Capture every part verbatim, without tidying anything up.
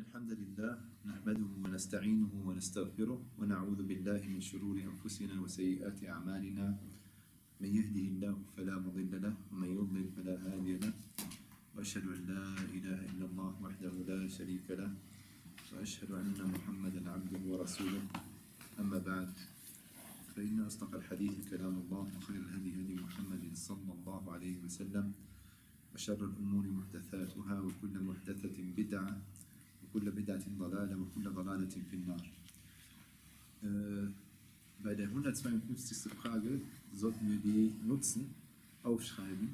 الحمد لله نحمده ونستعينه ونستغفره ونعوذ بالله من شرور أنفسنا وسيئات أعمالنا من يهده الله فلا مضل له ومن يضلل فلا هادي له وأشهد أن لا إله إلا الله وحده لا شريك له وأشهد أن محمدا عبده ورسوله أما بعد فإن أصدق الحديث كلام الله وخير الهدي هدي محمد صلى الله عليه وسلم وشر الأمور محدثاتها وكل محدثة بدعة وكل بدعة ضلالة وكل ضلالة في النار. Äh, bei der hundertzweiundfünfzigsten Frage sollten wir die Nutzen aufschreiben,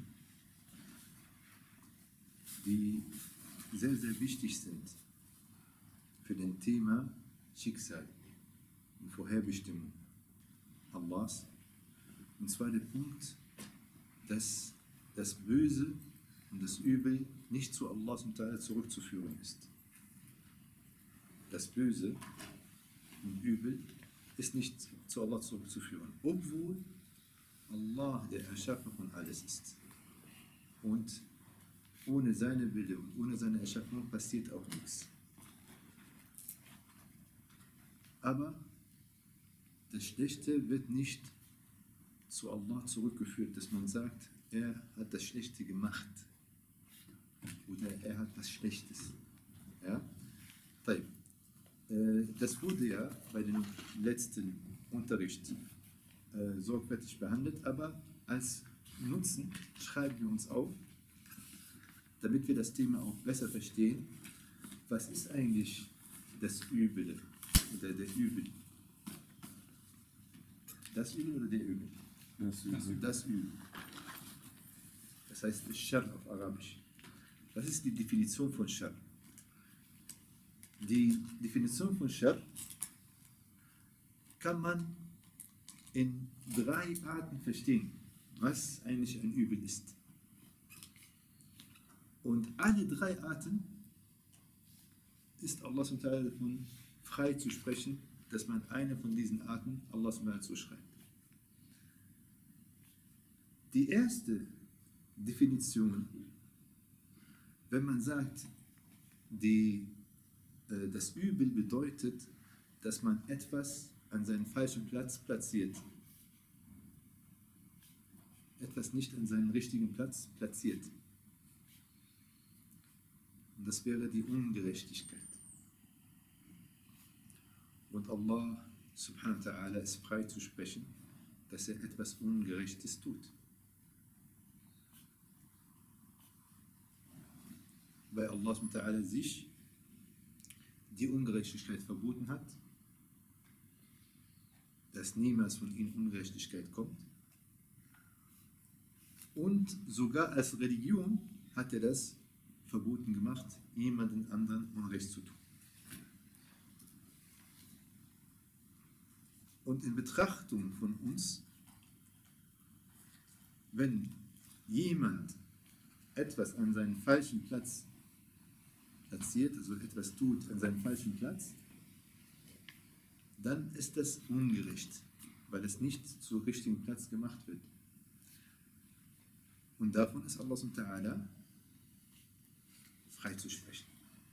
die sehr, sehr wichtig sind für das Thema Schicksal und Vorherbestimmung Allahs. Und zwar der Punkt, dass das Böse und das Übel nicht zu Allah zurückzuführen ist. Das Böse und Übel ist nicht zu Allah zurückzuführen, obwohl Allah der Erschaffer von alles ist. Und ohne seine Wille und ohne seine Erschaffung passiert auch nichts. Aber das Schlechte wird nicht zu Allah zurückgeführt, dass man sagt, er hat das Schlechte gemacht oder er hat was Schlechtes. Ja? Das wurde ja bei dem letzten Unterricht äh, sorgfältig behandelt, aber als Nutzen schreiben wir uns auf, damit wir das Thema auch besser verstehen, was ist eigentlich das Übel oder der Übel? Das Übel oder der Übel? Das Übel. Das Übel. Das heißt Schar auf Arabisch. Was ist die Definition von Schar? Die Definition von Schar kann man in drei Arten verstehen, was eigentlich ein Übel ist. Und alle drei Arten ist Allah davon frei zu sprechen, dass man eine von diesen Arten Allah zuschreibt. Die erste Definition, wenn man sagt, die, äh, das Übel bedeutet, dass man etwas an seinen falschen Platz platziert. Etwas nicht an seinen richtigen Platz platziert. Und das wäre die Ungerechtigkeit. Und Allah subhanahu wa ta'ala ist frei zu sprechen, dass er etwas Ungerechtes tut. Weil Allah subhanahu wa ta'ala sich die Ungerechtigkeit verboten hat, dass niemals von ihm Ungerechtigkeit kommt. Und sogar als Religion hat er das verboten gemacht, jemanden anderen Unrecht zu tun. Und in Betrachtung von uns, wenn jemand etwas an seinen falschen Platz platziert, also etwas tut an seinem falschen Platz, dann ist das ungerecht, weil es nicht zum richtigen Platz gemacht wird. Und davon ist Allah subhanahu wa ta'ala frei zu sprechen.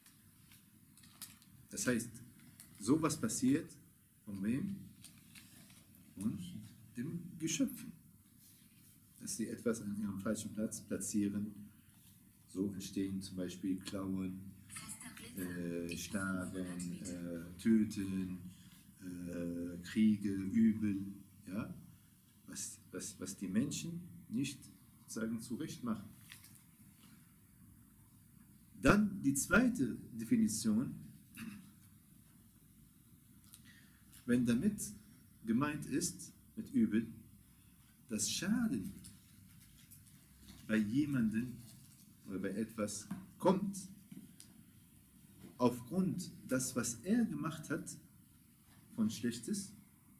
Das heißt, sowas passiert von wem? Von dem Geschöpfen. Dass sie etwas an ihrem falschen Platz platzieren. So entstehen zum Beispiel Klauen, äh, Schlagen, äh, Töten, äh, Kriege, Übel, ja? was, was, was die Menschen nicht sagen zurecht machen. Dann die zweite Definition, wenn damit gemeint ist, mit Übel, dass Schaden bei jemandem oder bei etwas kommt, aufgrund das, was er gemacht hat, von Schlechtes,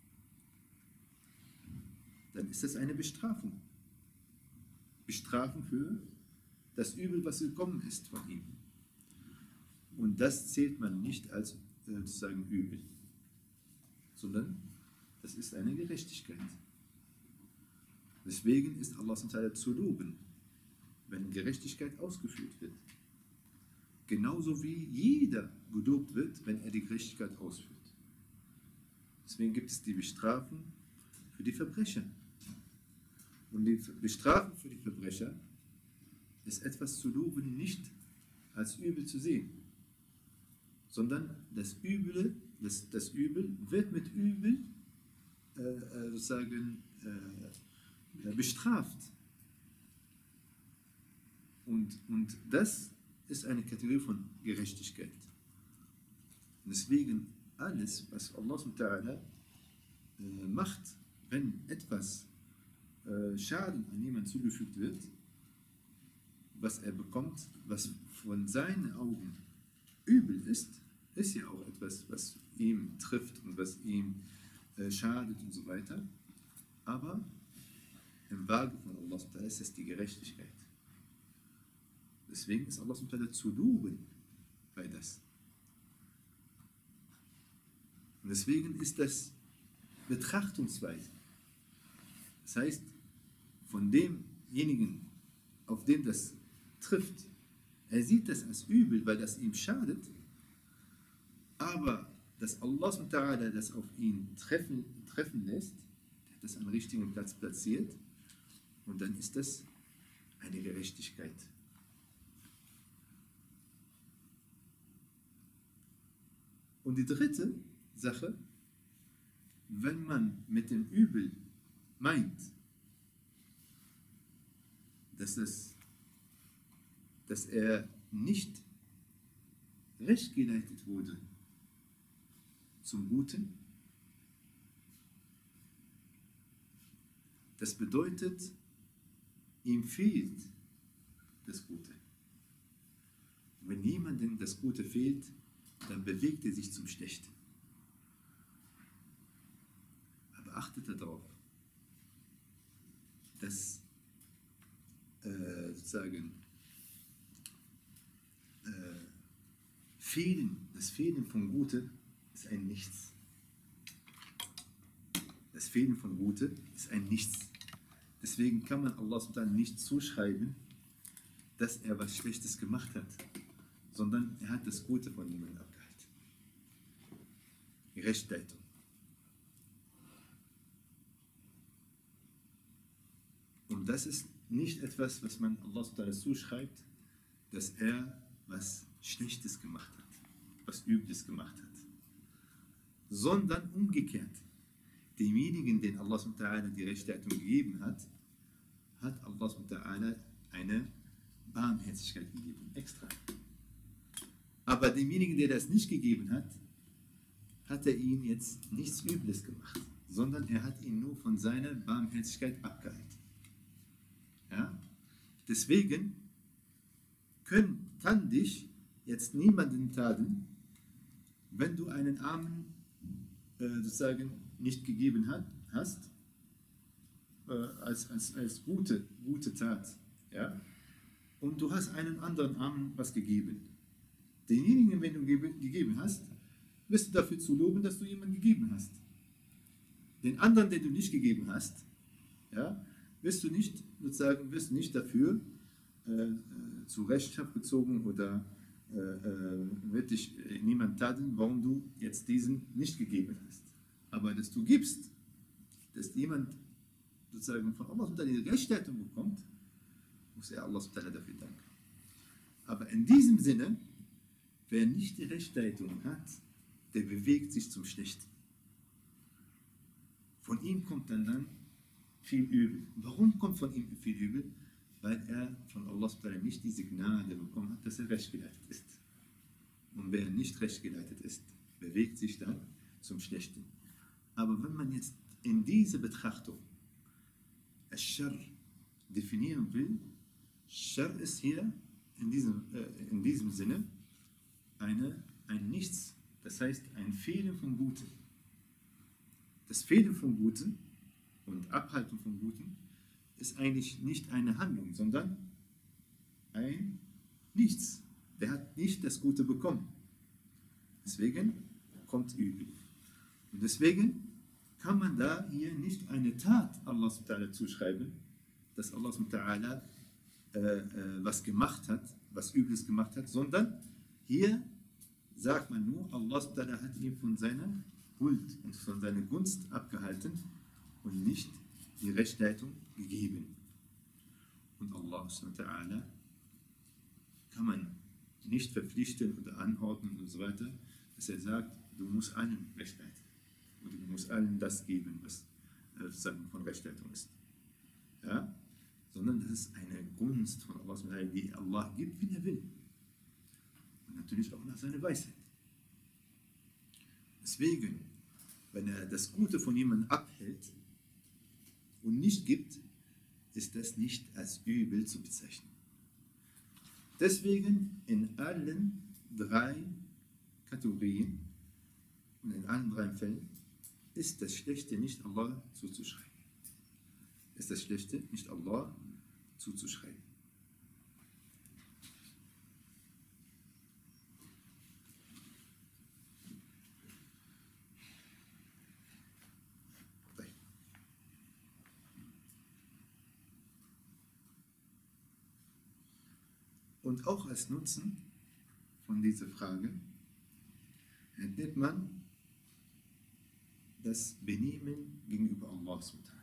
dann ist das eine Bestrafung. Bestrafung für das Übel, was gekommen ist von ihm. Und das zählt man nicht als äh, sozusagen Übel, sondern das ist eine Gerechtigkeit. Deswegen ist Allah subhanahu wa ta'ala zu loben, wenn Gerechtigkeit ausgeführt wird. Genauso wie jeder gelobt wird, wenn er die Gerechtigkeit ausführt. Deswegen gibt es die Bestrafung für die Verbrecher. Und die Bestrafung für die Verbrecher ist etwas zu loben, nicht als Übel zu sehen, sondern das Übel, das, das Übel wird mit Übel äh, sozusagen äh, bestraft. Und, und das ist eine Kategorie von Gerechtigkeit. Und deswegen alles, was Allah subhanahu wa ta'ala äh, macht, wenn etwas äh, Schaden an jemanden zugefügt wird, was er bekommt, was von seinen Augen übel ist, ist ja auch etwas, was ihm trifft und was ihm äh, schadet und so weiter. Aber im Waage von Allah subhanahu wa ta'ala ist es die Gerechtigkeit. Deswegen ist Allah subhanahu wa ta'ala zu loben bei das. Und deswegen ist das Betrachtungsweise. Das heißt, von demjenigen, auf den das trifft, er sieht das als übel, weil das ihm schadet, aber dass Allah subhanahu wa ta'ala das auf ihn treffen, treffen lässt, der hat das am richtigen Platz platziert, und dann ist das eine Gerechtigkeit. Und die dritte Sache, wenn man mit dem Übel meint, dass, es, dass er nicht recht geleitet wurde zum Guten, das bedeutet, ihm fehlt das Gute. Wenn jemandem das Gute fehlt, dann bewegt er sich zum Schlechten. Aber achtet darauf, dass äh, sozusagen äh, Fehlen, das Fehlen von Gute ist ein Nichts. Das Fehlen von Gute ist ein Nichts. Deswegen kann man Allah subhanahu wa ta'ala nicht zuschreiben, dass er was Schlechtes gemacht hat, sondern er hat das Gute von jemandem abgehalten. Rechtsleitung. Und das ist nicht etwas, was man Allah subhanahu wa ta'ala zuschreibt, dass er was Schlechtes gemacht hat, was Übles gemacht hat, sondern umgekehrt. Demjenigen, den Allah subhanahu wa ta'ala die Rechtsleitung gegeben hat, hat Allah subhanahu wa ta'ala eine Barmherzigkeit gegeben, extra. Aber demjenigen, der das nicht gegeben hat, hat er ihn jetzt nichts Übles gemacht, sondern er hat ihn nur von seiner Barmherzigkeit abgehalten. Ja? Deswegen können, kann dich jetzt niemanden tadeln, wenn du einen Armen äh, sozusagen nicht gegeben hat, hast, äh, als, als, als gute, gute Tat. Ja? Und du hast einem anderen Armen was gegeben. Denjenigen, wenn du ge gegeben hast, wirst du dafür zu loben, dass du jemanden gegeben hast. Den anderen, den du nicht gegeben hast, ja, wirst du nicht sozusagen wirst du nicht dafür äh, zu Rechenschaft gezogen oder äh, äh, wird dich äh, niemand tadeln, warum du jetzt diesen nicht gegeben hast. Aber dass du gibst, dass jemand sozusagen von Allah unter die Rechtsleitung bekommt, muss er Allah dafür danken. Aber in diesem Sinne, wer nicht die Rechtsleitung hat, der bewegt sich zum Schlechten. Von ihm kommt dann, dann viel Übel. Warum kommt von ihm viel Übel? Weil er von Allah nicht diese Gnade bekommen hat, dass er rechtgeleitet ist. Und wer nicht rechtgeleitet ist, bewegt sich dann zum Schlechten. Aber wenn man jetzt in diese Betrachtung Ash-Shar definieren will, Shar ist hier in diesem, äh, in diesem Sinne eine, ein Nichts, das heißt ein Fehlen von Gutem. Das Fehlen von Gutem und Abhalten von Gutem ist eigentlich nicht eine Handlung, sondern ein Nichts. Der hat nicht das Gute bekommen. Deswegen kommt Übel. Und deswegen kann man da hier nicht eine Tat Allah subhanahu wa ta'ala zuschreiben, dass Allah subhanahu wa ta'ala äh, äh, was gemacht hat, was Übles gemacht hat, sondern Hier sagt man nur, Allah subhanahu hat ihn von seiner Huld und von seiner Gunst abgehalten und nicht die Rechtsleitung gegeben. Und Allah subhanahu kann man nicht verpflichten oder anordnen und so weiter, dass er sagt, du musst allen Recht leiten. Und du musst allen das geben, was äh, sozusagen von Rechtsleitung ist. Ja? Sondern das ist eine Gunst von Allah, die Allah gibt, wie er will. Und natürlich auch nach seiner Weisheit. Deswegen, wenn er das Gute von jemandem abhält und nicht gibt, ist das nicht als übel zu bezeichnen. Deswegen in allen drei Kategorien und in allen drei Fällen ist das Schlechte nicht Allah zuzuschreiben. Ist das Schlechte nicht Allah zuzuschreiben. Und auch als Nutzen von dieser Frage entnimmt man das Benehmen gegenüber Allah subhanahu wa ta'ala.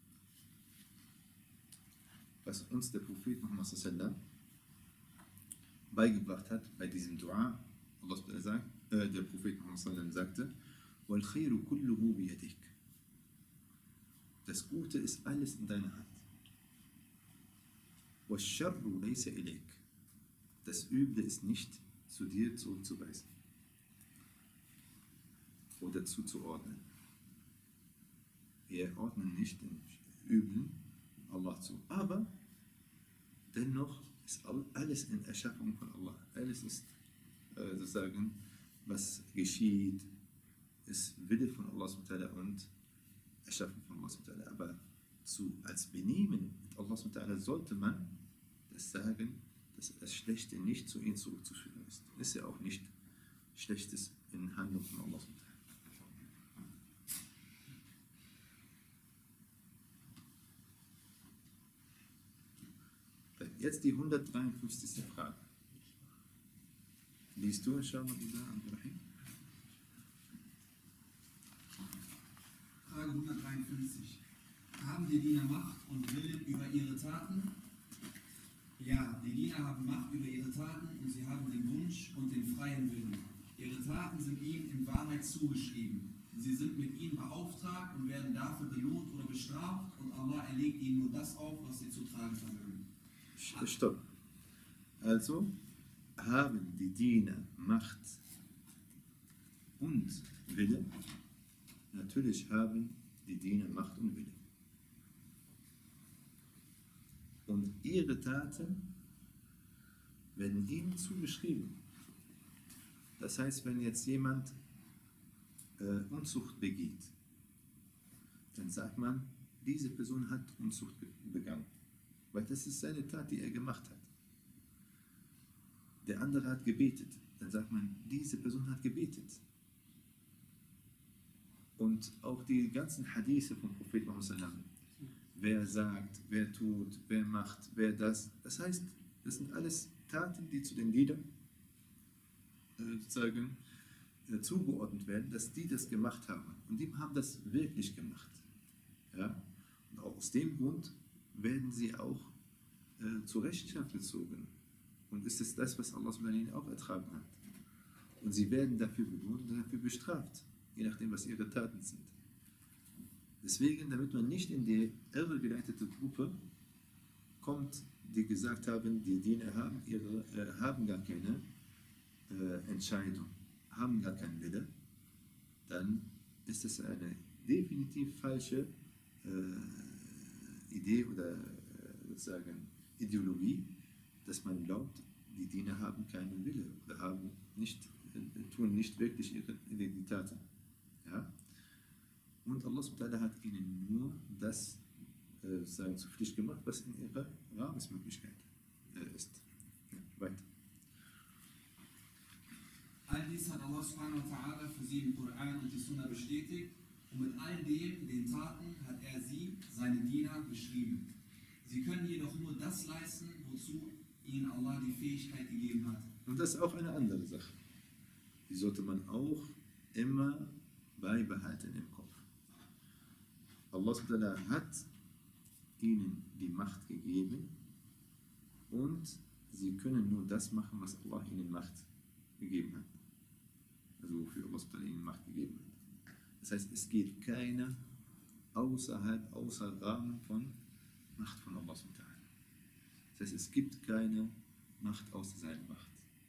Was uns der Prophet Muhammad sallallahu alaihi wasallam beigebracht hat bei diesem Dua. Allah sagt, äh, der Prophet Muhammad sallallahu alaihi wasallam sagte, wal khairu kulluhu biyadik. Das Gute ist alles in deiner Hand. Was sharru laysa ilayk. Das Üble ist nicht zu dir zurückzuweisen oder zuzuordnen. Wir ordnen nicht den Übel Allah zu. Aber dennoch ist alles in Erschaffung von Allah. Alles ist äh, sozusagen, was geschieht, ist Wille von Allah subhanahu wa ta'ala und Erschaffung von Allah subhanahu wa ta'ala. Aber zu, als Benehmen mit Allah subhanahu wa ta'ala sollte man das sagen, dass das Schlechte nicht zu ihm zurückzuführen ist. Ist ja auch nicht Schlechtes in Handlung von Allah subhanahu wa ta'ala. Jetzt die hundertdreiundfünfzigste Frage. Liest du, inshallah, Abdurrahim? Frage hundertdreiundfünfzig. Haben die Diener Macht und Willen über ihre Taten? Ja, die Diener haben Macht über ihre Taten und sie haben den Wunsch und den freien Willen. Ihre Taten sind ihnen in Wahrheit zugeschrieben. Sie sind mit ihnen beauftragt und werden dafür belohnt oder bestraft und Allah erlegt ihnen nur das auf, was sie zu tragen vermögen. Stopp. Also haben die Diener Macht und Wille? Natürlich haben die Diener Macht und Wille. Und ihre Taten werden ihnen zugeschrieben. Das heißt, wenn jetzt jemand äh, Unzucht begeht, dann sagt man, diese Person hat Unzucht begangen. Weil das ist seine Tat, die er gemacht hat. Der andere hat gebetet. Dann sagt man, diese Person hat gebetet. Und auch die ganzen Hadithe vom Propheten Muhammad sallallahu alaihi wasallam, wer sagt, wer tut, wer macht, wer das. Das heißt, das sind alles Taten, die zu den Liedern äh, sozusagen äh, zugeordnet werden, dass die das gemacht haben. Und die haben das wirklich gemacht. Ja? Und auch aus dem Grund werden sie auch äh, zur Rechenschaft gezogen. Und ist es das, was Allah subhanahu auch ertragen hat. Und sie werden dafür belohnt und dafür bestraft, je nachdem, was ihre Taten sind. Deswegen, damit man nicht in die irregeleitete Gruppe kommt, die gesagt haben, die Diener haben, ihre, äh, haben gar keine äh, Entscheidung, haben gar keinen Wille, dann ist es eine definitiv falsche äh, Idee oder äh, sozusagen Ideologie, dass man glaubt, die Diener haben keinen Wille oder haben nicht, äh, tun nicht wirklich ihre, ihre Taten. Ja? Und Allah subhanahu wa ta'ala hat ihnen nur das äh, sozusagen zur Pflicht gemacht, was in ihrer Rahmensmöglichkeit äh, ist. Ja, weiter. All dies hat Allah subhanahu wa ta'ala für sie im Koran und die Sunna bestätigt und mit all dem, den Taten, hat er sie, seine Diener, beschrieben. Sie können jedoch nur das leisten, wozu ihnen Allah die Fähigkeit gegeben hat. Und das ist auch eine andere Sache. Die sollte man auch immer beibehalten im Kopf. Allah subhanahu wa ta'ala hat ihnen die Macht gegeben und sie können nur das machen, was Allah ihnen Macht gegeben hat. Also wofür Allah subhanahu wa ta'ala ihnen Macht gegeben hat. Das heißt, es geht keiner außerhalb, außer Rahmen von Macht von Allah subhanahu wa ta'ala. Das heißt, es gibt keine Macht außer seiner Macht.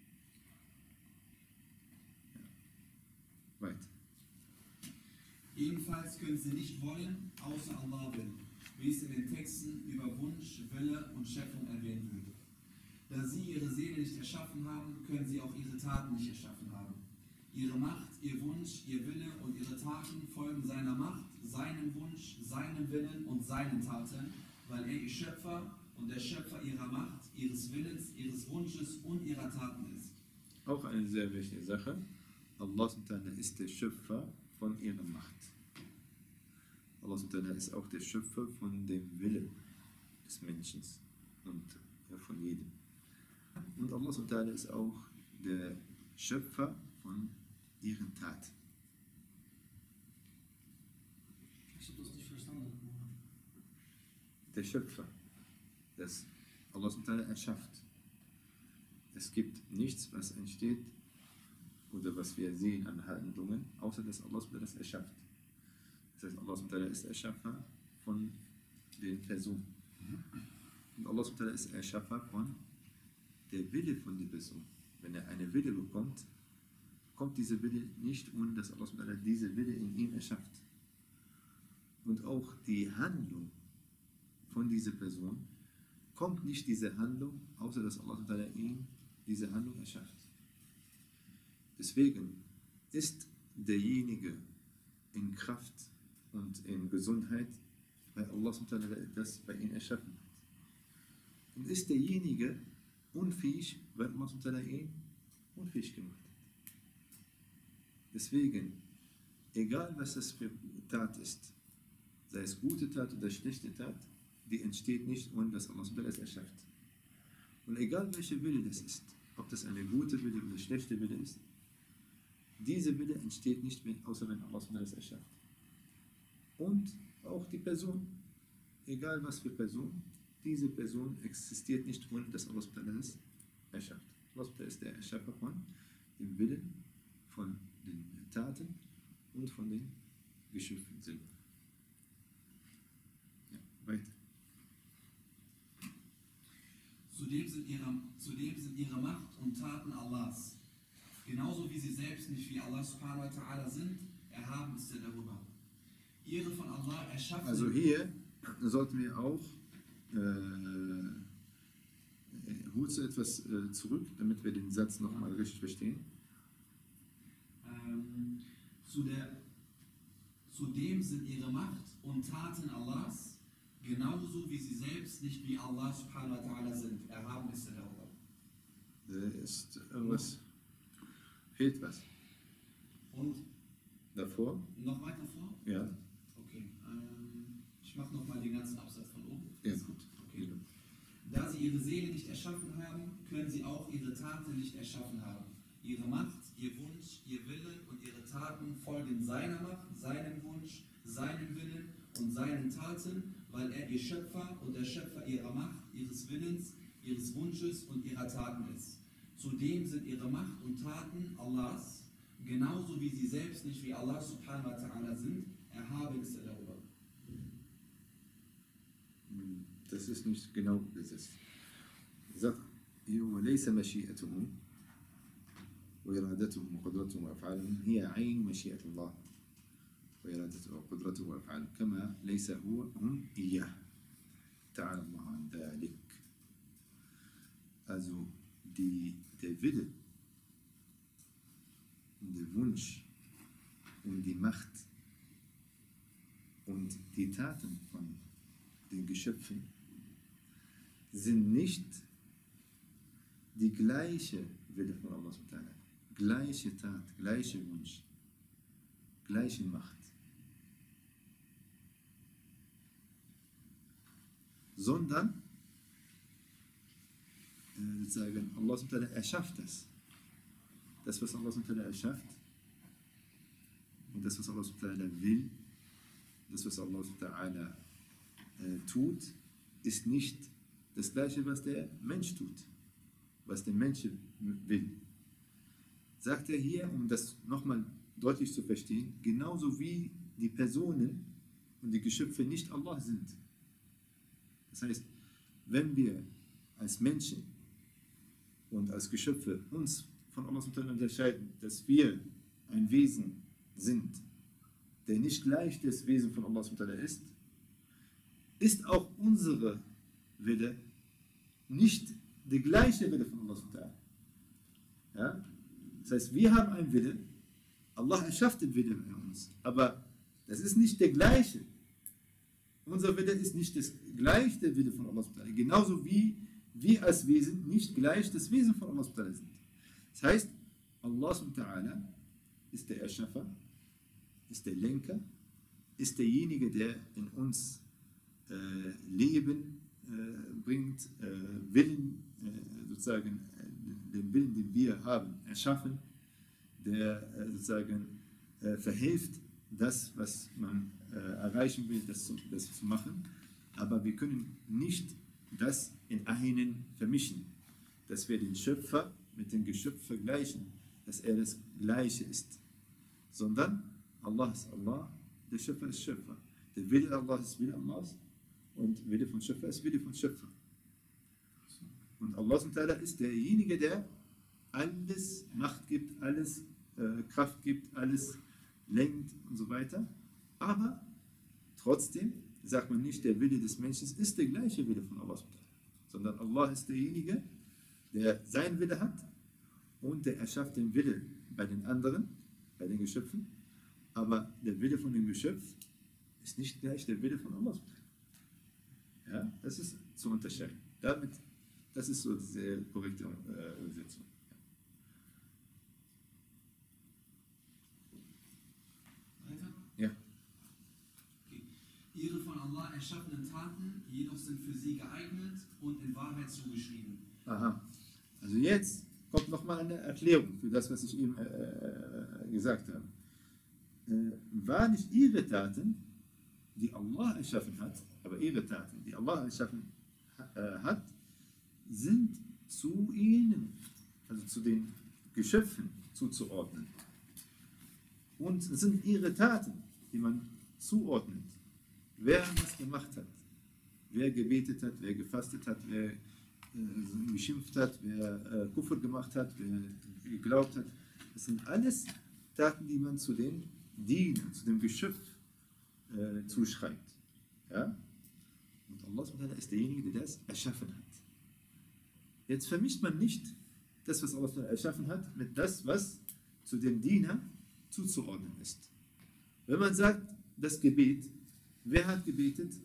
Ja. Weiter. Ebenfalls können sie nicht wollen, außer Allah will, wie es in den Texten über Wunsch, Wille und Schöpfung erwähnt wird. Da sie ihre Seele nicht erschaffen haben, können sie auch ihre Taten nicht erschaffen haben. Ihre Macht, ihr Wunsch, ihr Wille und ihre Taten folgen seiner Macht, seinem Wunsch, seinem Willen und seinen Taten, weil er ihr Schöpfer und der Schöpfer ihrer Macht, ihres Willens, ihres Wunsches und ihrer Taten ist. Auch eine sehr wichtige Sache. Allah subhanahu wa ta'ala ist der Schöpfer von ihrer Macht. Allah subhanahu wa ta'ala ist auch der Schöpfer von dem Willen des Menschen und ja, von jedem. Und Allah subhanahu wa ta'ala ist auch der Schöpfer von ihren Taten. Ich habe das nicht verstanden. Der Schöpfer, das Allah subhanahu wa ta'ala erschafft. Es gibt nichts, was entsteht oder was wir sehen an Handlungen, außer dass Allah subhanahu wa ta'ala das erschafft. Das heißt, Allah subhanahu wa ta'ala ist Erschaffer von den Personen. Und Allah subhanahu wa ta'ala ist Erschaffer von der Wille von der Person. Wenn er eine Wille bekommt, kommt diese Wille nicht, ohne dass Allah subhanahu wa ta'ala diese Wille in ihm erschafft. Und auch die Handlung von dieser Person kommt nicht diese Handlung, außer dass Allah subhanahu wa ta'ala ihm diese Handlung erschafft. Deswegen ist derjenige in Kraft und in Gesundheit, weil Allah subhanahu wa ta'ala das bei ihm erschaffen hat. Und ist derjenige unfähig, weil Allah subhanahu wa ta'ala ihn unfähig gemacht hat. Deswegen, egal was das für Tat ist, sei es gute Tat oder schlechte Tat, die entsteht nicht, ohne dass Allah subhanahu wa ta'ala es erschafft. Und egal welche Wille das ist, ob das eine gute Wille oder schlechte Wille ist, diese Wille entsteht nicht, außer wenn Allah subhanahu wa ta'ala es erschafft. Und auch die Person, egal was für Person, diese Person existiert nicht, ohne dass Allah subhanahu wa ta'ala es erschafft. Allah subhanahu wa ta'ala ist der Erschaffer von dem Willen, von den Taten und von den Geschöpfen selber. Ja, weiter. Zudem sind, ihre, zudem sind ihre Macht und Taten Allahs. Genauso wie sie selbst nicht wie Allah subhanahu wa ta'ala sind, erhaben ist er darüber. Ihre von Allah erschaffen. Also hier sollten wir auch äh, holst du etwas äh, zurück, damit wir den Satz nochmal richtig verstehen? Ähm, zu der, zudem sind ihre Macht und Taten Allahs, genauso wie sie selbst nicht wie Allah subhanahu wa ta'ala sind. Erhaben ist er darüber. Da ist irgendwas, fehlt was. Und Davor? noch weiter vor? Ja. Okay. Ähm, ich mache nochmal den ganzen Absatz von oben. Ja, gut. Okay. Da sie ihre Seele nicht erschaffen haben, können sie auch ihre Taten nicht erschaffen haben. Ihre Macht, ihr Wunsch, ihr Wille und ihre Taten folgen seiner Macht, seinem Wunsch, seinem Willen und seinen Taten, weil er ihr Schöpfer und der Schöpfer ihrer Macht, ihres Willens, ihres Wunsches und ihrer Taten ist. Zudem sind ihre Macht und Taten Allahs, genauso wie sie selbst nicht wie Allah subhanahu wa ta'ala sind, erhaben ist er darüber. Das ist nicht genau übersetzt. Sagt, وليس مشيئتهم وإرادتهم وقدرتهم وأفعالهم هي عين مشيئة الله وإرادته وقدرته وأفعاله كما ليس هو هم إياه تعالى الله عن ذلك. Also die, der Wille und der Wunsch und die Macht und die Taten von den Geschöpfen sind nicht die gleiche Wille von Allah subhanahu wa ta'ala, gleiche Tat, gleiche Wunsch, gleiche Macht, sondern äh, sozusagen, Allah subhanahu wa ta'ala erschafft das. Das, was Allah subhanahu wa ta'ala erschafft und das, was Allah subhanahu wa ta'ala will, das, was Allah subhanahu wa ta'ala äh, tut, ist nicht das Gleiche, was der Mensch tut, was der Mensch will. Sagt er hier, um das nochmal deutlich zu verstehen, genauso wie die Personen und die Geschöpfe nicht Allah sind. Das heißt, wenn wir als Menschen und als Geschöpfe uns von Allah unterscheiden, dass wir ein Wesen sind, der nicht gleich das Wesen von Allah ist, ist auch unsere Wille nicht der gleiche Wille von Allah. Ja? Das heißt, wir haben einen Wille, Allah erschafft den Wille in uns, aber das ist nicht der gleiche. Unser Wille ist nicht das gleiche der Wille von Allah, genauso wie wir als Wesen nicht gleich das Wesen von Allah sind. Das heißt, Allah ist der Erschaffer, ist der Lenker, ist derjenige, der in uns äh, Leben äh, bringt, äh, Willen, äh, sozusagen äh, den Willen, den wir haben, erschaffen, der äh, sozusagen äh, verhilft, das, was man äh, erreichen will, das zu, das zu machen. Aber wir können nicht das in einen vermischen, dass wir den Schöpfer mit dem Geschöpf vergleichen, dass er das Gleiche ist, sondern Allah ist Allah, der Schöpfer ist Schöpfer. Der Wille Allah ist Wille Allahs und Wille von Schöpfer ist Wille von Schöpfer. Und Allah ist derjenige, der alles Macht gibt, alles äh, Kraft gibt, alles lenkt und so weiter. Aber trotzdem sagt man nicht, der Wille des Menschen ist der gleiche Wille von Allah, sondern Allah ist derjenige, der seinen Wille hat und der erschafft den Wille bei den anderen, bei den Geschöpfen. Aber der Wille von dem Geschöpf ist nicht gleich der Wille von Allah. Ja, das ist zu unterscheiden. Damit, das ist so die sehr korrekte äh, Übersetzung. Weiter? Ja. Okay. Ihre von Allah erschaffenen Taten jedoch sind für sie geeignet und in Wahrheit zugeschrieben. Aha. Also jetzt kommt nochmal eine Erklärung für das, was ich eben äh, gesagt habe. Äh, wahrlich ihre Taten, die Allah erschaffen hat, aber ihre Taten, die Allah erschaffen äh, hat, sind zu ihnen, also zu den Geschöpfen zuzuordnen. Und es sind ihre Taten, die man zuordnet. Wer was gemacht hat, wer gebetet hat, wer gefastet hat, wer äh, geschimpft hat, wer äh, Kufr gemacht hat, wer geglaubt hat, das sind alles Taten, die man zu den Dienen, zu dem Geschöpf äh, zuschreibt. Ja? Und Allah ist derjenige, der das erschaffen hat. Jetzt vermischt man nicht das, was Allah erschaffen hat, mit das, was zu dem Diener zuzuordnen ist. Wenn man sagt, das Gebet, wer hat gebetet?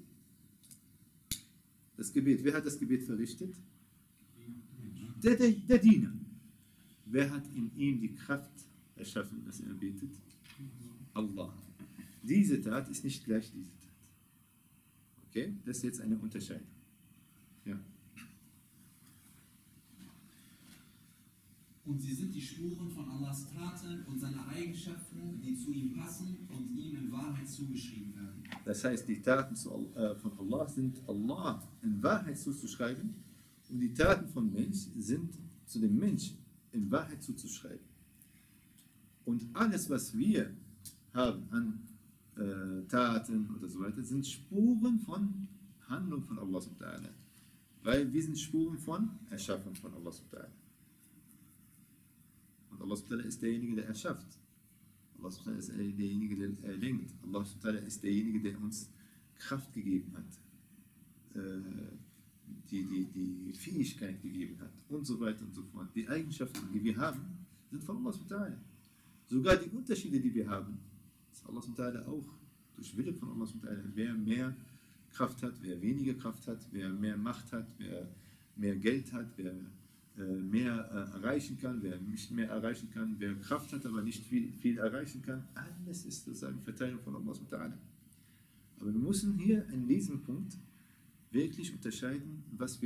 Das Gebet, wer hat das Gebet verrichtet? Der, der, der Diener. Wer hat in ihm die Kraft erschaffen, dass er betet? Allah. Diese Tat ist nicht gleich diese Tat. Okay? Das ist jetzt eine Unterscheidung. Ja. Und sie sind die Spuren von Allahs Taten und seiner Eigenschaften, die zu ihm passen und ihm in Wahrheit zugeschrieben werden. Das heißt, die Taten zu, äh, von Allah sind Allah in Wahrheit zuzuschreiben und die Taten von Mensch sind zu dem Mensch in Wahrheit zuzuschreiben. Und alles, was wir haben an äh, Taten oder so weiter, sind Spuren von Handlung von Allah subhanahu wa ta'ala. Weil wir sind Spuren von Erschaffung von Allah subhanahu wa ta'ala. Und Allah subhanahu wa ta'ala ist derjenige, der erschafft. Allah subhanahu wa ta'ala ist derjenige, der lenkt. Allah subhanahu wa ta'ala ist derjenige, der uns Kraft gegeben hat, äh, die, die, die Fähigkeit gegeben hat und so weiter und so fort. Die Eigenschaften, die wir haben, sind von Allah subhanahu wa ta'ala. Sogar die Unterschiede, die wir haben, ist Allah subhanahu wa ta'ala auch durch Wille von Allah subhanahu wa ta'ala. Wer mehr Kraft hat, wer weniger Kraft hat, wer mehr Macht hat, wer mehr Geld hat, wer äh, mehr äh, erreichen kann, wer nicht mehr erreichen kann, wer Kraft hat, aber nicht viel, viel erreichen kann. Alles ist sozusagen Verteilung von Allah subhanahu wa ta'ala. Aber wir müssen hier in diesem Punkt wirklich unterscheiden, was wir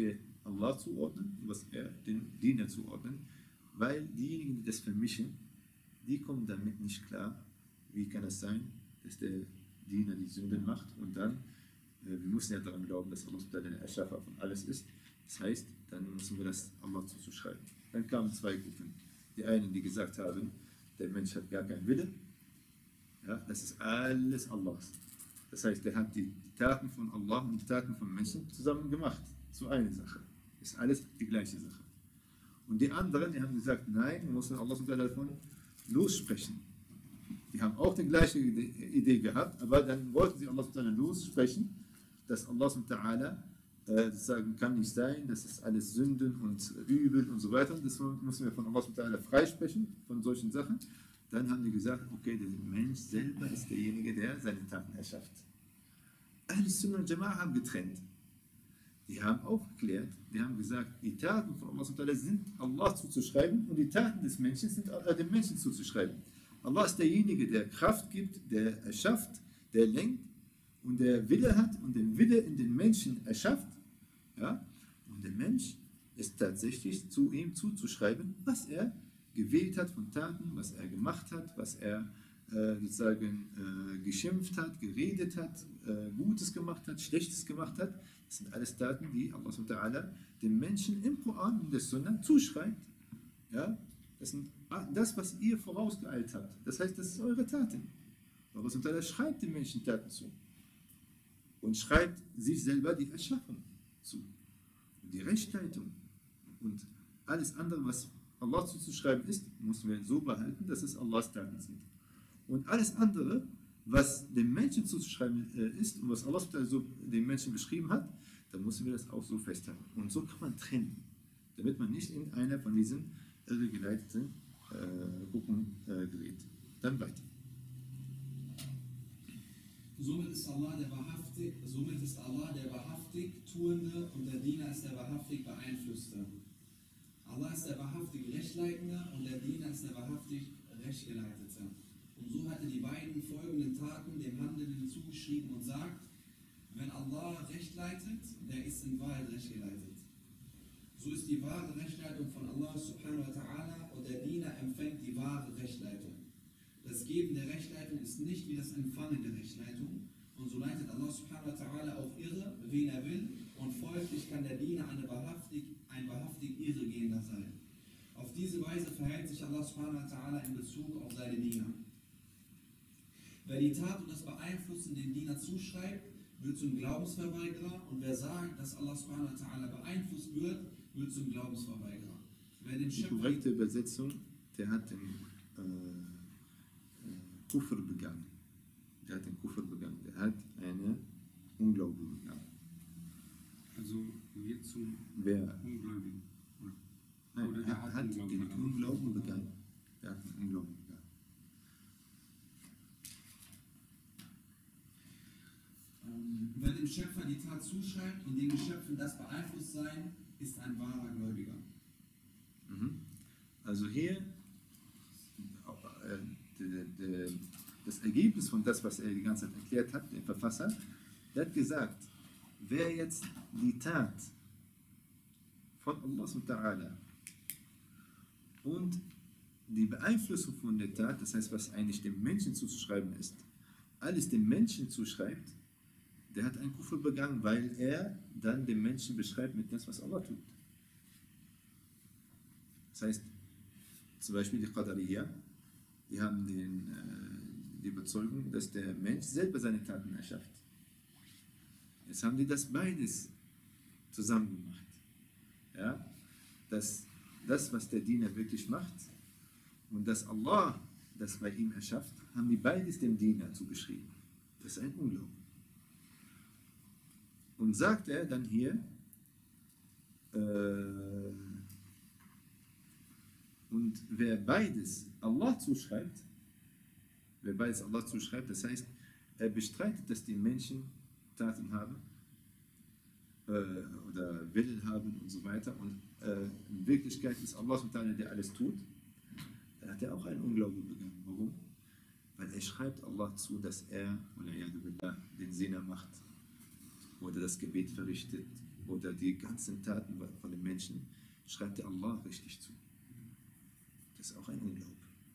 Allah zuordnen und was er den Diener zuordnen, weil diejenigen, die das vermischen, die kommen damit nicht klar. Wie kann es sein, dass der Diener die Sünden macht und dann, äh, wir müssen ja daran glauben, dass Allah der Erschaffer von alles ist. Das heißt, dann müssen wir das Allah zuzuschreiben. Dann kamen zwei Gruppen. Die einen, die gesagt haben, der Mensch hat gar keinen Willen. Ja, das ist alles Allahs. Das heißt, er hat die Taten von Allah und die Taten von Menschen zusammen gemacht. Zu einer Sache. Ist alles die gleiche Sache. Und die anderen, die haben gesagt, nein, wir müssen Allah davon lossprechen. Die haben auch die gleiche Idee gehabt, aber dann wollten sie Allah lossprechen, dass Allah äh, sagen kann nicht sein, das ist alles Sünden und Übel und so weiter. Das müssen wir von Allah freisprechen, von solchen Sachen. Dann haben die gesagt, okay, der Mensch selber ist derjenige, der seine Taten erschafft. Ahl-Sunnah und Jama'a haben getrennt. Die haben aufgeklärt, die haben gesagt, die Taten von Allah sind Allah zuzuschreiben und die Taten des Menschen sind dem Menschen zuzuschreiben. Allah ist derjenige, der Kraft gibt, der erschafft, der lenkt und der Wille hat und den Wille in den Menschen erschafft. Ja? Und der Mensch ist tatsächlich zu ihm zuzuschreiben, was er gewählt hat von Taten, was er gemacht hat, was er äh, sozusagen äh, geschimpft hat, geredet hat, äh, Gutes gemacht hat, Schlechtes gemacht hat. Das sind alles Taten, die Allah subhanahu wa ta'ala dem Menschen im Koran und der Sunna zuschreibt. Ja? Das sind das, was ihr vorausgeeilt habt. Das heißt, das sind eure Taten. Allah subhanahu wa ta'ala schreibt den Menschen Taten zu. Und schreibt sich selber die Erschaffung zu. Und die Rechtsleitung. Und alles andere, was Allah zuzuschreiben ist, müssen wir so behalten, dass es Allahs Taten sind. Und alles andere, was dem Menschen zuzuschreiben ist und was Allah so dem Menschen beschrieben hat, dann müssen wir das auch so festhalten. Und so kann man trennen, damit man nicht in einer von diesen irregeleiteten äh, Gruppen äh, gerät. Dann weiter. Somit ist Allah der wahrhaftig, somit ist Allah der wahrhaftig Tuende und der Diener ist der wahrhaftig Beeinflusste. Allah ist der wahrhaftig Rechtleitende und der Diener ist der wahrhaftig Rechtgeleitete. Und so hat er die beiden folgenden Taten dem Handelnden zugeschrieben und sagt, wenn Allah Recht leitet, der ist in Wahrheit Recht geleitet. So ist die wahre Rechtleitung von Allah subhanahu wa ta'ala und der Diener empfängt die wahre Rechtleitung. Das Geben der Rechtleitung ist nicht wie das Empfangen der Rechtleitung und so leitet Allah subhanahu wa ta'ala auch irre, wen er will und folglich kann der Diener eine wahrhaftig, ein wahrhaftig Irregehender sein. Auf diese Weise verhält sich Allah subhanahu wa ta'ala in Bezug auf seine Diener. Wer die Tat und das Beeinflussen dem Diener zuschreibt, wird zum Glaubensverweigerer und wer sagt, dass Allah subhanahu wa ta'ala beeinflusst wird, wird zum Glaubensverweigerer. Wer den Die korrekte Übersetzung, der hat den äh, äh, Kufr begangen. Der hat den Kufr begangen. Der hat eine Unglaube begangen. Also wird zum Wer? Ungläubigen. Oder? Nein, Oder er der hat, hat den Unglauben Unglauben begangen. Der hat den Unglauben begangen. Wer dem Schöpfer die Tat zuschreibt und den Geschöpfen das beeinflusst sein, ist ein wahrer Gläubiger. Mhm. Also hier äh, de, de, das Ergebnis von das, was er die ganze Zeit erklärt hat, der Verfasser, der hat gesagt, wer jetzt die Tat von Allah subhanahu wa ta'ala und die Beeinflussung von der Tat, das heißt, was eigentlich dem Menschen zuzuschreiben ist, alles dem Menschen zuschreibt, der hat einen Kufr begangen, weil er dann den Menschen beschreibt mit das, was Allah tut. Das heißt, zum Beispiel die Qadariyya, die haben den, äh, die Überzeugung, dass der Mensch selber seine Taten erschafft. Jetzt haben die das beides zusammen gemacht. Ja? Dass das, was der Diener wirklich macht und dass Allah das bei ihm erschafft, haben die beides dem Diener zugeschrieben. Das ist ein Unglaube. Und sagt er dann hier, äh, und wer beides Allah zuschreibt, wer beides Allah zuschreibt, das heißt, er bestreitet, dass die Menschen Taten haben äh, oder Willen haben und so weiter und äh, in Wirklichkeit ist Allah, der alles tut, dann hat er auch einen Unglauben begangen. Warum? Weil er schreibt Allah zu, dass er den Sinner macht oder das Gebet verrichtet oder die ganzen Taten von den Menschen schreibt der Allah richtig zu. Das ist auch ein Unglaube.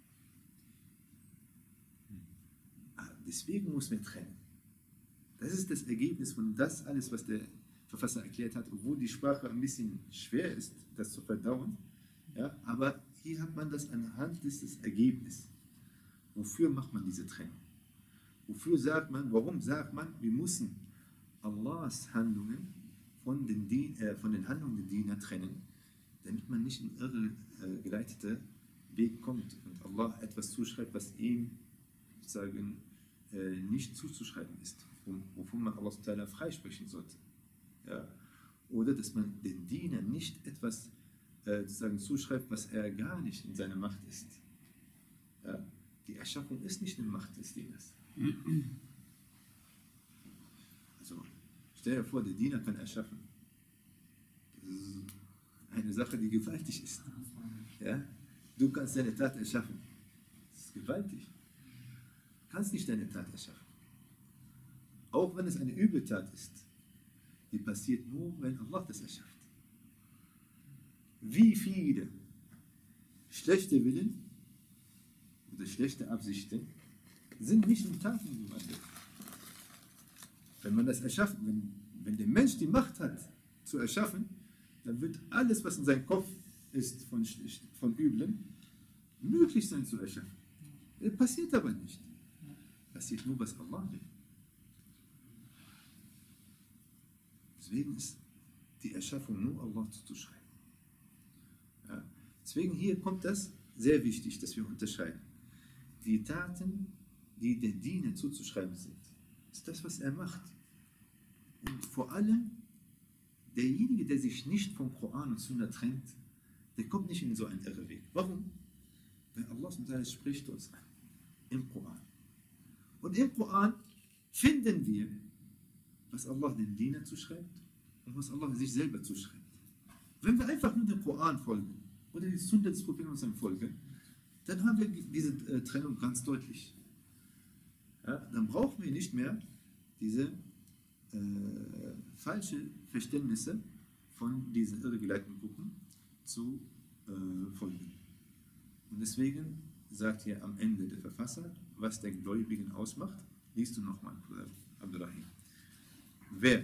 Deswegen muss man trennen. Das ist das Ergebnis von das alles, was der Verfasser erklärt hat, obwohl die Sprache ein bisschen schwer ist, das zu verdauen. Ja, aber hier hat man das anhand des Ergebnisses. Wofür macht man diese Trennung? Wofür sagt man, warum sagt man, wir müssen Allahs Handlungen von den, Dien, äh, von den Handlungen der Diener trennen, damit man nicht in irre äh, geleitete Weg kommt und Allah etwas zuschreibt, was ihm sozusagen äh, nicht zuzuschreiben ist, wovon man Allah freisprechen sollte. Ja? Oder dass man den Diener nicht etwas äh, sozusagen zuschreibt, was er gar nicht in seiner Macht ist. Ja? Die Erschaffung ist nicht in der Macht des Dieners. Also, stell dir vor, der Diener kann erschaffen. Das ist eine Sache, die gewaltig ist. Ja? Du kannst deine Tat erschaffen. Das ist gewaltig. Du kannst nicht deine Tat erschaffen. Auch wenn es eine Übeltat ist, die passiert nur, wenn Allah das erschafft. Wie viele schlechte Willen oder schlechte Absichten sind nicht in Taten gewandelt. Wenn man das erschaffen, wenn, wenn der Mensch die Macht hat, zu erschaffen, dann wird alles, was in seinem Kopf ist von, von Üblen, möglich sein zu erschaffen. Das passiert aber nicht. Passiert nur, was Allah will. Deswegen ist die Erschaffung nur Allah zuzuschreiben. Ja. Deswegen hier kommt das sehr wichtig, dass wir unterscheiden. Die Taten, die der Diener zuzuschreiben sind, ist das, was er macht. Und vor allem, derjenige, der sich nicht vom Koran und Sunna trennt, der kommt nicht in so einen Irrweg. Warum? Weil Allah spricht uns an, im Koran. Und im Koran finden wir, was Allah dem Diener zuschreibt und was Allah sich selber zuschreibt. Wenn wir einfach nur dem Koran folgen oder die Sunna des Propheten folgen, dann haben wir diese äh, Trennung ganz deutlich. Ja, dann brauchen wir nicht mehr diese äh, falschen Verständnisse von diesen irregeleiteten Gruppen zu äh, folgen. Und deswegen sagt hier am Ende der Verfasser, was den Gläubigen ausmacht. Liest du nochmal, Abdurrahim. Wer?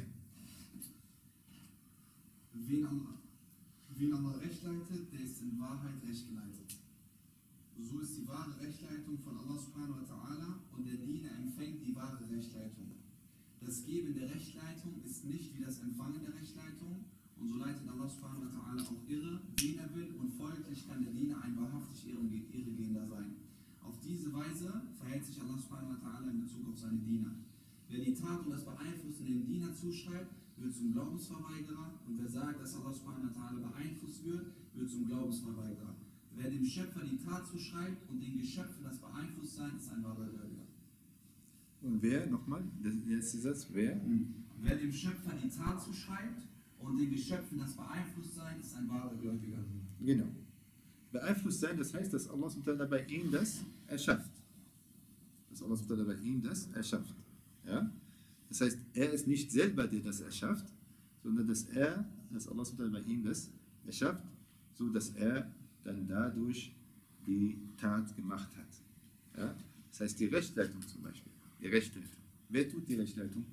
Wen Allah, wen Allah recht leitet, der ist in Wahrheit recht geleitet. So ist die wahre Rechtleitung von Allah subhanahu wa ta'ala und der Diener empfängt die wahre Rechtleitung. Das Geben der Rechtleitung ist nicht wie das Empfangen der Rechtleitung und so leitet Allah subhanahu wa ta'ala auch irre, wen er will und folglich kann der Diener ein wahrhaftig Irregehender sein. Auf diese Weise verhält sich Allah subhanahu wa ta'ala in Bezug auf seine Diener. Wer die Tat und das Beeinflussen dem Diener zuschreibt, wird zum Glaubensverweigerer und wer sagt, dass Allah subhanahu wa ta'ala beeinflusst wird, wird zum Glaubensverweigerer. Wer dem Schöpfer die Tat zuschreibt und den Geschöpfen das Beeinflusstsein, ist ein wahrer Gläubiger. Und wer, nochmal, der letzte Satz, wer? Wer dem Schöpfer die Tat zuschreibt und den Geschöpfen das Beeinflusstsein, ist ein wahrer Gläubiger. Genau. Beeinflusst sein, das heißt, dass Allah bei ihm das erschafft. Dass Allah bei ihm das erschafft. Ja? Das heißt, er ist nicht selber, der das erschafft, sondern dass er, dass Allah bei ihm das erschafft, so dass er dann dadurch die Tat gemacht hat. Ja? Das heißt, die Rechtleitung zum Beispiel. Die Rechtleitung. Wer tut die Rechtleitung?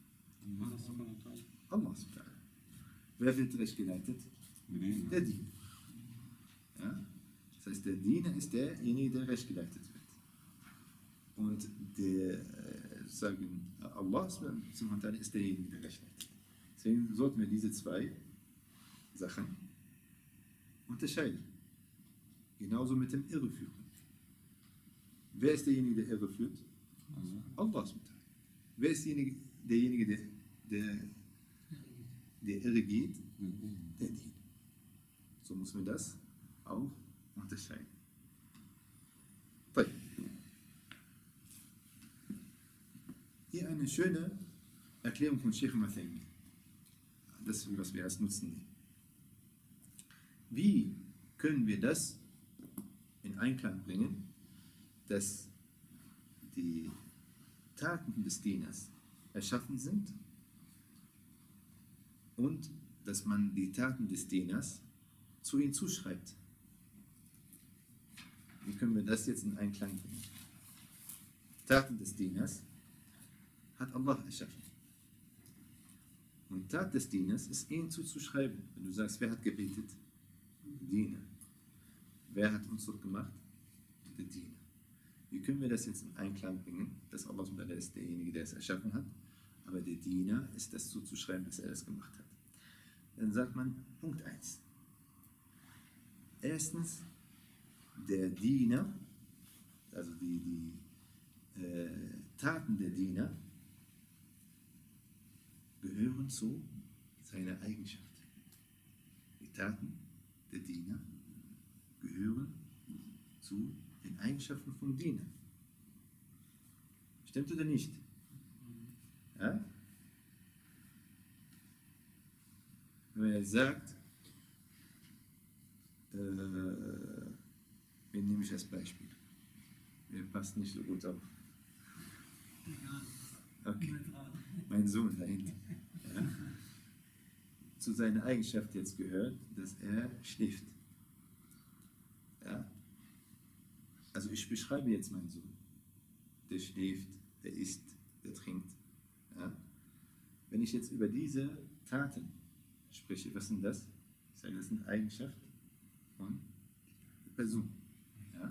Allah. Wer wird recht geleitet? Der Diener. Ja? Das heißt, der Diener ist derjenige, der recht geleitet wird. Und der, sagen, Allah ist derjenige, der recht leitet. Deswegen sollten wir diese zwei Sachen unterscheiden. Genauso mit dem Irreführen. Wer ist derjenige, der irreführt? Allah. Wer ist derjenige, derjenige der, der, der irre geht? Der Diener. So muss man das auch unterscheiden. Hier eine schöne Erklärung von Sheikh Mathaymi. Das, was wir als Nutzen nehmen. Wie können wir das in Einklang bringen, dass die Taten des Dieners erschaffen sind und dass man die Taten des Dieners zu ihm zuschreibt. Wie können wir das jetzt in Einklang bringen? Taten des Dieners hat Allah erschaffen. Und Tat des Dieners ist ihm zuzuschreiben. Wenn du sagst, wer hat gebetet? Der Diener. Wer hat uns so gemacht? Der Diener. Wie können wir das jetzt in Einklang bringen, dass Allah ist derjenige, der es erschaffen hat, aber der Diener ist das zuzuschreiben, dass er das gemacht hat? Dann sagt man, Punkt eins. Erstens, der Diener, also die, die äh, Taten der Diener, gehören zu seiner Eigenschaft. Die Taten der Diener gehören zu den Eigenschaften vom Diener. Stimmt oder nicht? Ja? Wenn er sagt, äh, wen nehme ich als Beispiel? Mir passt nicht so gut auf. Okay. Mein Sohn da hinten. Ja. Zu seiner Eigenschaft jetzt gehört, dass er schläft. Ja. Also ich beschreibe jetzt meinen Sohn. Der schläft, der isst, der trinkt. Ja. Wenn ich jetzt über diese Taten spreche, was sind das? Ich sage, das sind Eigenschaften von der Person. Ja.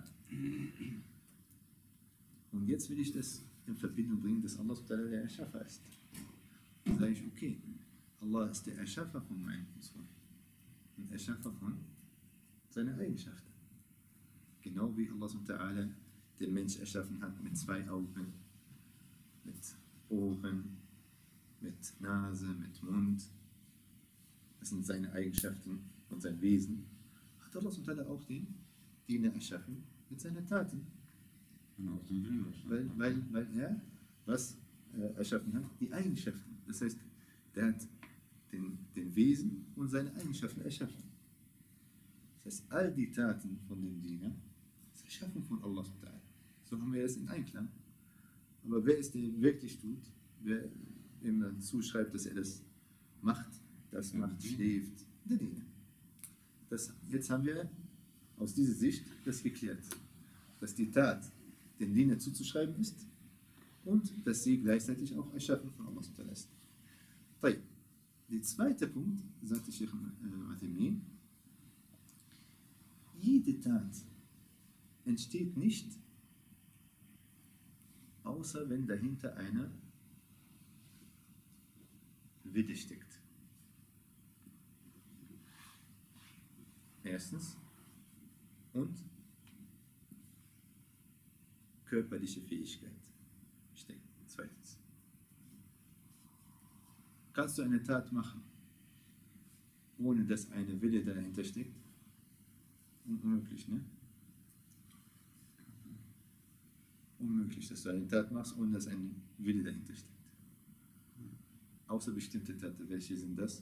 Und jetzt will ich das in Verbindung bringen, dass Allah der Erschaffer ist. Dann sage ich, okay, Allah ist der Erschaffer von meinem Sohn. Ein Erschaffer von seinen Eigenschaften. Genau wie Allah den Mensch erschaffen hat mit zwei Augen, mit Ohren, mit Nase, mit Mund. Das sind seine Eigenschaften und sein Wesen. Hat Allah auch den Diener erschaffen mit seinen Taten. Und auch den Willen. Weil, weil, weil er was äh, erschaffen hat? Die Eigenschaften. Das heißt, der hat den, den Wesen und seine Eigenschaften erschaffen. Das heißt, all die Taten von dem Diener ist erschaffen von Allah. So haben wir das in Einklang. Aber wer ist der wirklich tut? Wer ihm dann zuschreibt, dass er das macht, das macht, schläft? Der Diener. Das, jetzt haben wir aus dieser Sicht das geklärt. Dass die Tat den Diener zuzuschreiben ist und dass sie gleichzeitig auch erschaffen von Allah ist. Der zweite Punkt, sagte Sheikh Uthaymin, jede Tat entsteht nicht, außer wenn dahinter eine Wille steckt. Erstens. Und körperliche Fähigkeit steckt. Zweitens. Kannst du eine Tat machen, ohne dass eine Wille dahinter steckt? Unmöglich, ne? Unmöglich, dass du eine Tat machst, ohne dass ein Wille dahinter steckt. Außer bestimmte Taten. Welche sind das?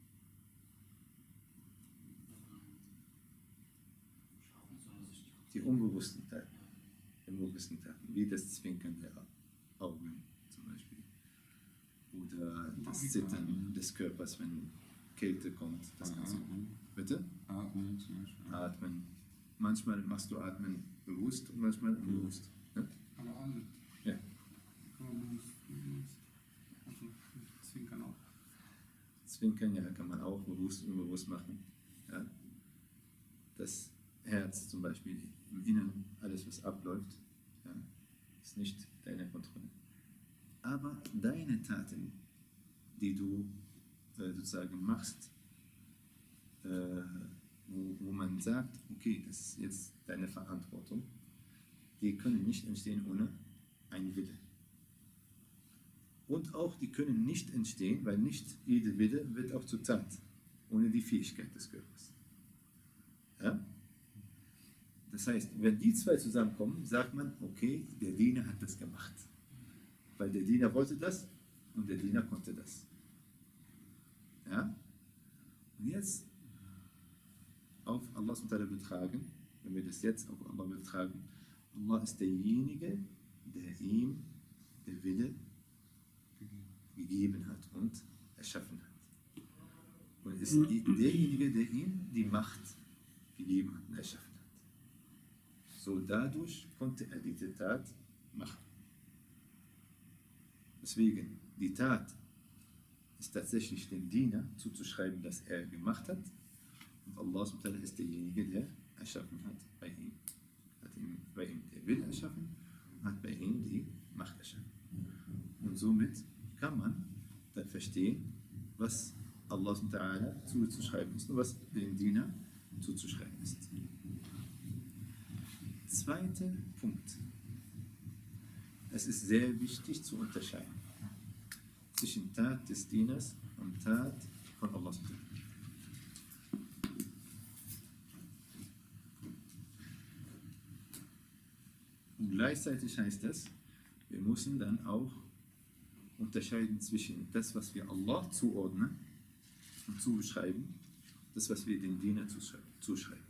Die unbewussten Taten. Unbewussten Taten, wie das Zwinkern der Augen zum Beispiel. Oder das Zittern des Körpers, wenn Kälte kommt. Das Ganze. Bitte? Atmen zum Beispiel. Atmen. Manchmal machst du Atmen bewusst und manchmal unbewusst. Ne? Aber alle. Ja. Also Zwinkern auch. Zwinkern, ja, kann man auch bewusst und unbewusst machen. Ja. Das Herz zum Beispiel im Inneren, alles was abläuft, ja, ist nicht deine Kontrolle. Aber deine Taten, die du äh, sozusagen machst, äh, wo, wo man sagt, okay, das ist jetzt deine Verantwortung, die können nicht entstehen ohne einen Wille. Und auch die können nicht entstehen, weil nicht jede Wille wird auch zur Tat, ohne die Fähigkeit des Körpers. Ja? Das heißt, wenn die zwei zusammenkommen, sagt man, okay, der Diener hat das gemacht. Weil der Diener wollte das und der Diener konnte das. Ja? Und jetzt auf Allah betragen, wenn wir das jetzt auf Allah betragen, Allah ist derjenige, der ihm der Wille gegeben hat und erschaffen hat. Und ist die, derjenige, der ihm die Macht gegeben hat und erschaffen hat. So dadurch konnte er diese Tat machen. Deswegen, die Tat ist tatsächlich dem Diener zuzuschreiben, dass er gemacht hat. Und Allah subhanahu wa ta'ala ist derjenige, der erschaffen hat bei ihm. Hat ihm bei ihm der Wille erschaffen und hat bei ihm die Macht erschaffen. Und somit kann man dann verstehen, was Allah subhanahu wa ta'ala zuzuschreiben ist und was dem Diener zuzuschreiben ist. Zweiter Punkt. Es ist sehr wichtig zu unterscheiden zwischen Tat des Dieners und Tat von Allah subhanahu wa ta'ala. Und gleichzeitig heißt das, wir müssen dann auch unterscheiden zwischen das, was wir Allah zuordnen und zuschreiben, das, was wir dem Diener zuschreiben.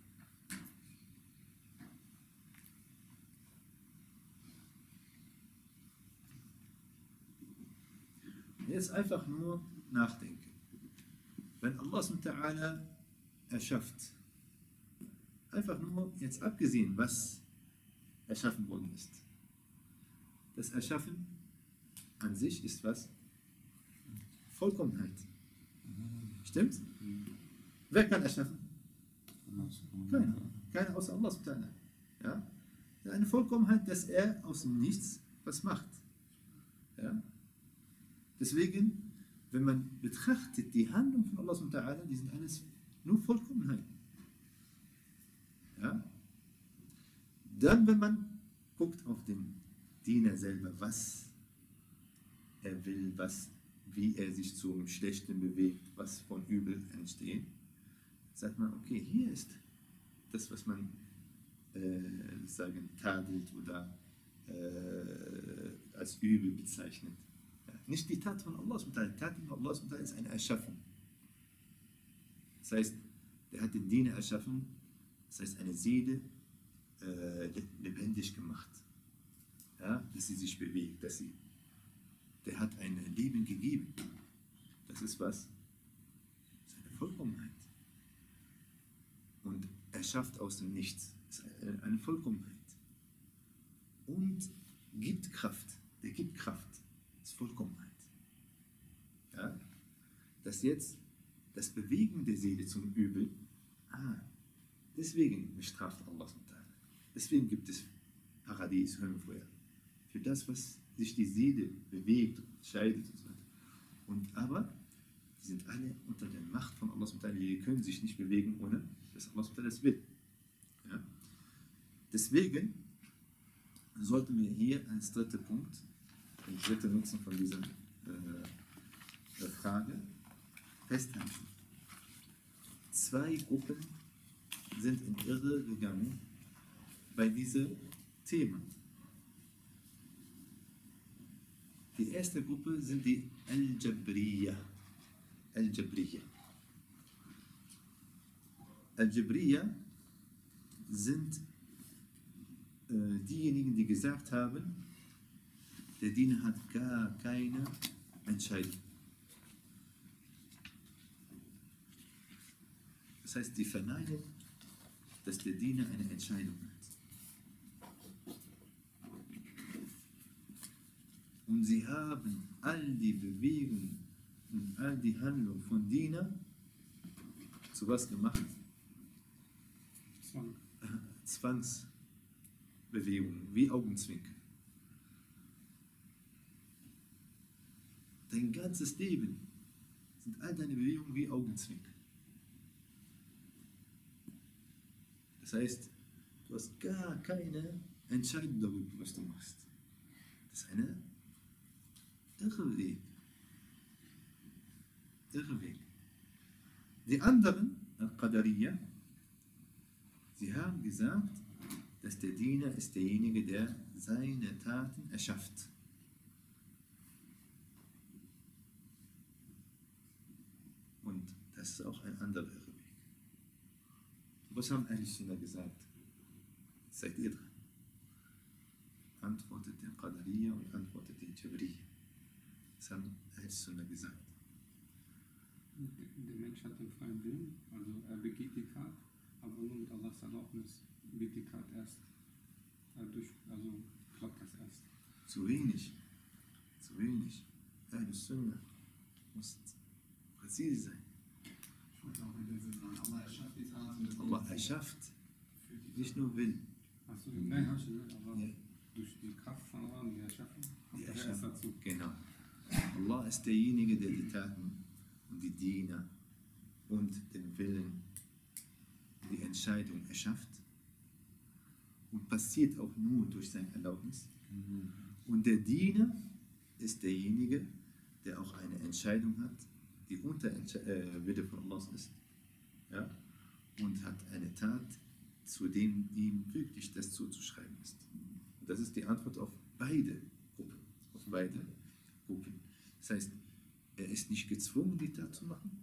Jetzt einfach nur nachdenken. Wenn Allah subhanahu wa ta'ala erschafft, einfach nur jetzt abgesehen, was erschaffen worden ist. Das Erschaffen an sich ist was? Vollkommenheit. Stimmt? Wer kann erschaffen? Keiner. Keiner außer Allah subhanahu wa ta'ala. Ja? Eine Vollkommenheit, dass er aus dem Nichts was macht. Ja? Deswegen, wenn man betrachtet die Handlung von Allah subhanahu wa ta'ala, die sind alles nur Vollkommenheit. Ja? Dann, wenn man guckt auf den Diener selber, was er will, was, wie er sich zum Schlechten bewegt, was von Übel entsteht, sagt man, okay, hier ist das, was man äh, sagen, tadelt oder äh, als Übel bezeichnet. Ja, nicht die Tat von Allah, die Tat von Allah ist eine Erschaffung. Das heißt, er hat den Diener erschaffen, das heißt eine Seele äh, lebendig gemacht, ja, dass sie sich bewegt, dass sie, der hat ein Leben gegeben. Das ist was? Das ist eine Vollkommenheit. Und er schafft aus dem Nichts. Das ist eine, eine Vollkommenheit. Und gibt Kraft. Der gibt Kraft. Das ist Vollkommenheit. Ja? Das jetzt, das Bewegen der Seele zum Übel, ah, deswegen bestraft Allah. Deswegen gibt es Paradies, Höllenfeuer. Für das, was sich die Seele bewegt und scheidet und so weiter. Und aber, die sind alle unter der Macht von Allah, die können sich nicht bewegen, ohne dass Allah das will. Ja? Deswegen sollten wir hier als dritter Punkt, den dritten Nutzen von dieser äh, Frage, festhalten. Zwei Gruppen sind in Irre gegangen bei diesem Thema. Die erste Gruppe sind die Al-Jabriya. Al-Jabriya. Al-Jabriya sind äh, diejenigen, die gesagt haben, der Diener hat gar keine Entscheidung. Das heißt, die verneinen, dass der Diener eine Entscheidung hat. Und sie haben all die Bewegungen und all die Handlungen von Diener zu was gemacht? Zwang. Zwangsbewegungen, wie Augenzwinkern. Dein ganzes Leben sind all deine Bewegungen wie Augenzwinkern. Das heißt, du hast gar keine Entscheidung darüber, was du machst. Das ist eine irre Weg. Irre Weg. Die anderen, Al-Qadariyya, sie haben gesagt, dass der Diener ist derjenige, der seine Taten erschafft. Und das ist auch ein anderer irre Weg. Was haben Ahl-Sunnah gesagt? Seid ihr dran? Antwortet der Qadariyya und antwortet der Jabriyya. Das haben Ahl-Sunnah gesagt. Der Mensch hat den freien Willen, also er begeht die Tat, aber nur mit Allahs Erlaubnis wird die Tat erst dadurch, also klappt das erst. Zu wenig. Zu wenig. Ahlus Sunnah muss präzise sein. Ich wollte auch wieder sagen, Allah erschafft die Tat und Allah erschafft, nicht nur will. Achso, nein, hast du nicht, aber Ja. durch die Kraft von Allah, die Erschaffung, kommt Die er erst Erschaffung. dazu. Genau. Allah ist derjenige, der die Taten und die Diener und den Willen, die Entscheidung erschafft und passiert auch nur durch seine Erlaubnis. Und der Diener ist derjenige, der auch eine Entscheidung hat, die unter Entsche- äh, Wille von Allah ist. Ja? Und hat eine Tat, zu dem ihm wirklich das zuzuschreiben ist. Und das ist die Antwort auf beide Gruppen. Auf beide Gruppen. Das heißt, er ist nicht gezwungen, die Tat zu machen.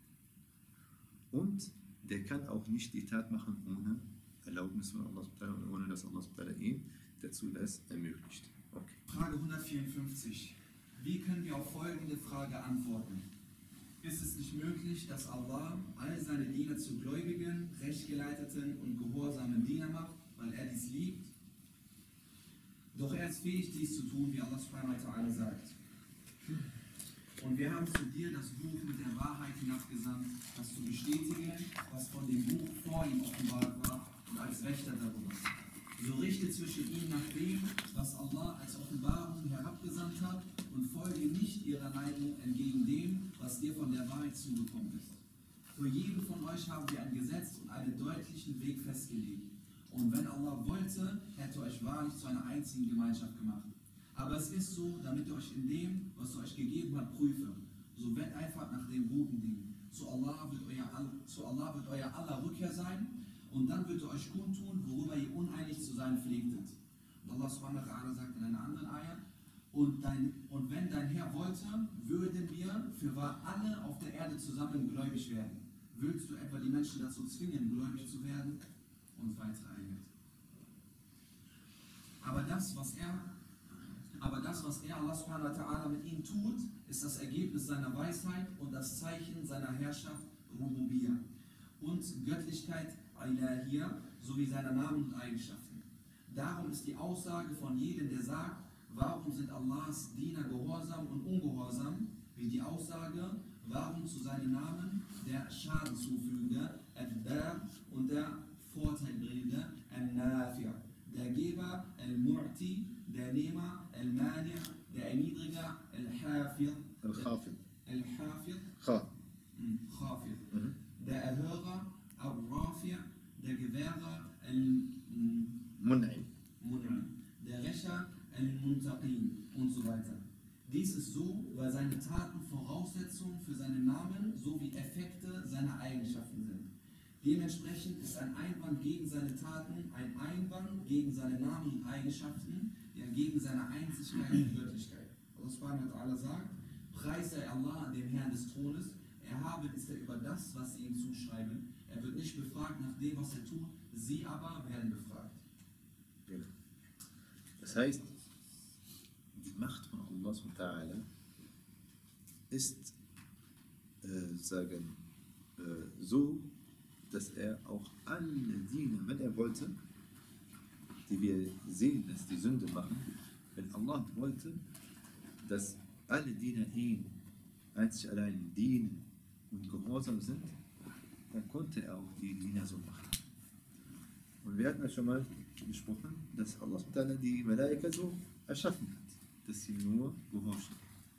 Und der kann auch nicht die Tat machen ohne Erlaubnis von Allah und ohne dass Allah ihm dazu das ermöglicht. Okay. Frage hundertvierundfünfzig. Wie können wir auf folgende Frage antworten? Ist es nicht möglich, dass Allah all seine Diener zu gläubigen, rechtgeleiteten und gehorsamen Diener macht, weil er dies liebt? Doch er ist fähig, dies zu tun, wie Allah subhanahu wa ta'ala sagt. Und wir haben zu dir das Buch mit der Wahrheit hinabgesandt, das zu bestätigen, was von dem Buch vor ihm offenbart war und als Wächter darüber. So richte zwischen ihnen nach dem, was Allah als Offenbarung herabgesandt hat, und folge nicht ihrer Neigung entgegen dem, was dir von der Wahrheit zugekommen ist. Für jeden von euch haben wir ein Gesetz und einen deutlichen Weg festgelegt. Und wenn Allah wollte, hätte euch wahrlich zu einer einzigen Gemeinschaft gemacht. Aber es ist so, damit ihr euch in dem, was er euch gegeben hat, prüfe. So wetteifert nach dem guten Ding. Zu Allah wird euer, zu Allah wird euer aller Rückkehr sein, und dann wird er euch kundtun, worüber ihr uneinig zu sein pflegtet. Und Allah subhanahu wa ta'ala sagt in einer anderen Ayah, und, dein, und wenn dein Herr wollte, würden wir für wahr alle auf der Erde zusammen gläubig werden. Willst du etwa die Menschen dazu zwingen, gläubig zu werden? Und weitere Ayat. Aber das, was er Aber das, was er, Allah subhanahu wa ta'ala, mit ihnen tut, ist das Ergebnis seiner Weisheit und das Zeichen seiner Herrschaft, Rububiyya, und Göttlichkeit, Ilahiyya, sowie seiner Namen und Eigenschaften. Darum ist die Aussage von jedem, der sagt, warum sind Allahs Diener gehorsam und ungehorsam, wie die Aussage, warum zu seinen Namen der Schaden zufügende, Ad-Dar, und der Vorteilbringende, An-Nafi', der Geber, Al-Mu'ti, der Nehmer, Al-Mani', der Erniedriger, Al-Hafid, Al-Khafid. Al-Hafid, Kha. hm, Khafid, Mhm. der Erhörer, Al-Rafi', der Gewährer, Al-Mun'im, Mun'im. der Rächer, Al-Muntaqin und so weiter. Dies ist so, weil seine Taten Voraussetzungen für seinen Namen sowie Effekte seiner Eigenschaften sind. Dementsprechend ist ein Einwand gegen seine Taten ein Einwand gegen seine Namen und Eigenschaften, ja gegen seine Einzigkeit und Göttlichkeit. Allah subhanahu wa ta'ala sagt, Preis sei Allah, dem Herrn des Thrones, erhaben ist er über das, was sie ihm zuschreiben. Er wird nicht befragt nach dem, was er tut, sie aber werden befragt. Genau. Das heißt, die Macht von Allah subhanahu wa ta'ala ist äh, sagen, äh, so, dass er auch alle Diener, wenn er wollte, die wir sehen, dass die Sünde machen, wenn Allah wollte, dass alle Diener ihm einzig allein dienen und gehorsam sind, dann konnte er auch die Diener so machen. Und wir hatten ja schon mal besprochen, dass Allah die Malaika so erschaffen hat, dass sie nur gehorchen.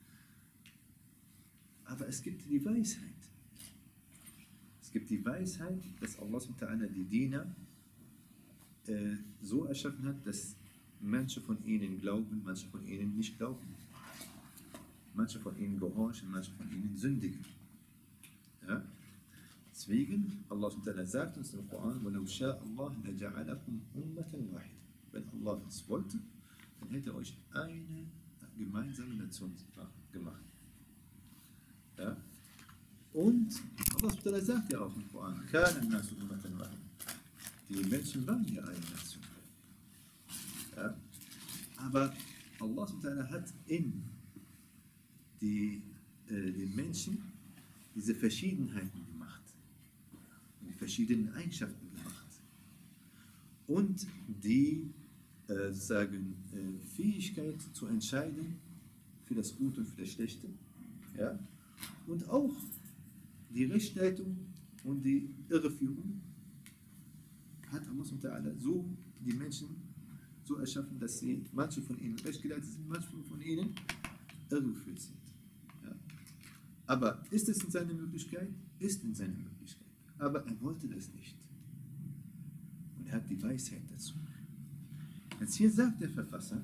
Aber es gibt die Weisheit. Es gibt die Weisheit, dass Allah die Diener äh, so erschaffen hat, dass manche von ihnen glauben, manche von ihnen nicht glauben. Manche von ihnen gehorchen, manche von ihnen sündigen. Ja? Deswegen, Allah sagt uns im Koran, وَلَوْ شَاءَ اللَّهُ لَجَعَلَكُمْ أُمَّةً وَاحِدَةً. Wenn Allah es wollte, dann hätte er euch eine gemeinsame Nation gemacht. Ja? Und Allah sagt ja auch im Koran, كَانَ النَّاسُ أُمَّةً وَاحِدَةً. Die Menschen waren ja eine Nation. Ja? Aber Allah hat in die, äh, den Menschen diese Verschiedenheiten gemacht und die verschiedenen Eigenschaften gemacht und die äh, sozusagen äh, Fähigkeit zu entscheiden für das Gute und für das Schlechte, ja? Und auch die Rechtsleitung und die Irreführung hat Allah subhanahu wa ta'ala so die Menschen so erschaffen, dass sie, manche von ihnen rechtgeleitet sind, manche von ihnen irregeführt sind. Ja? Aber ist es in seiner Möglichkeit? Ist in seiner Möglichkeit. Aber er wollte das nicht. Und er hat die Weisheit dazu. Jetzt hier sagt der Verfasser,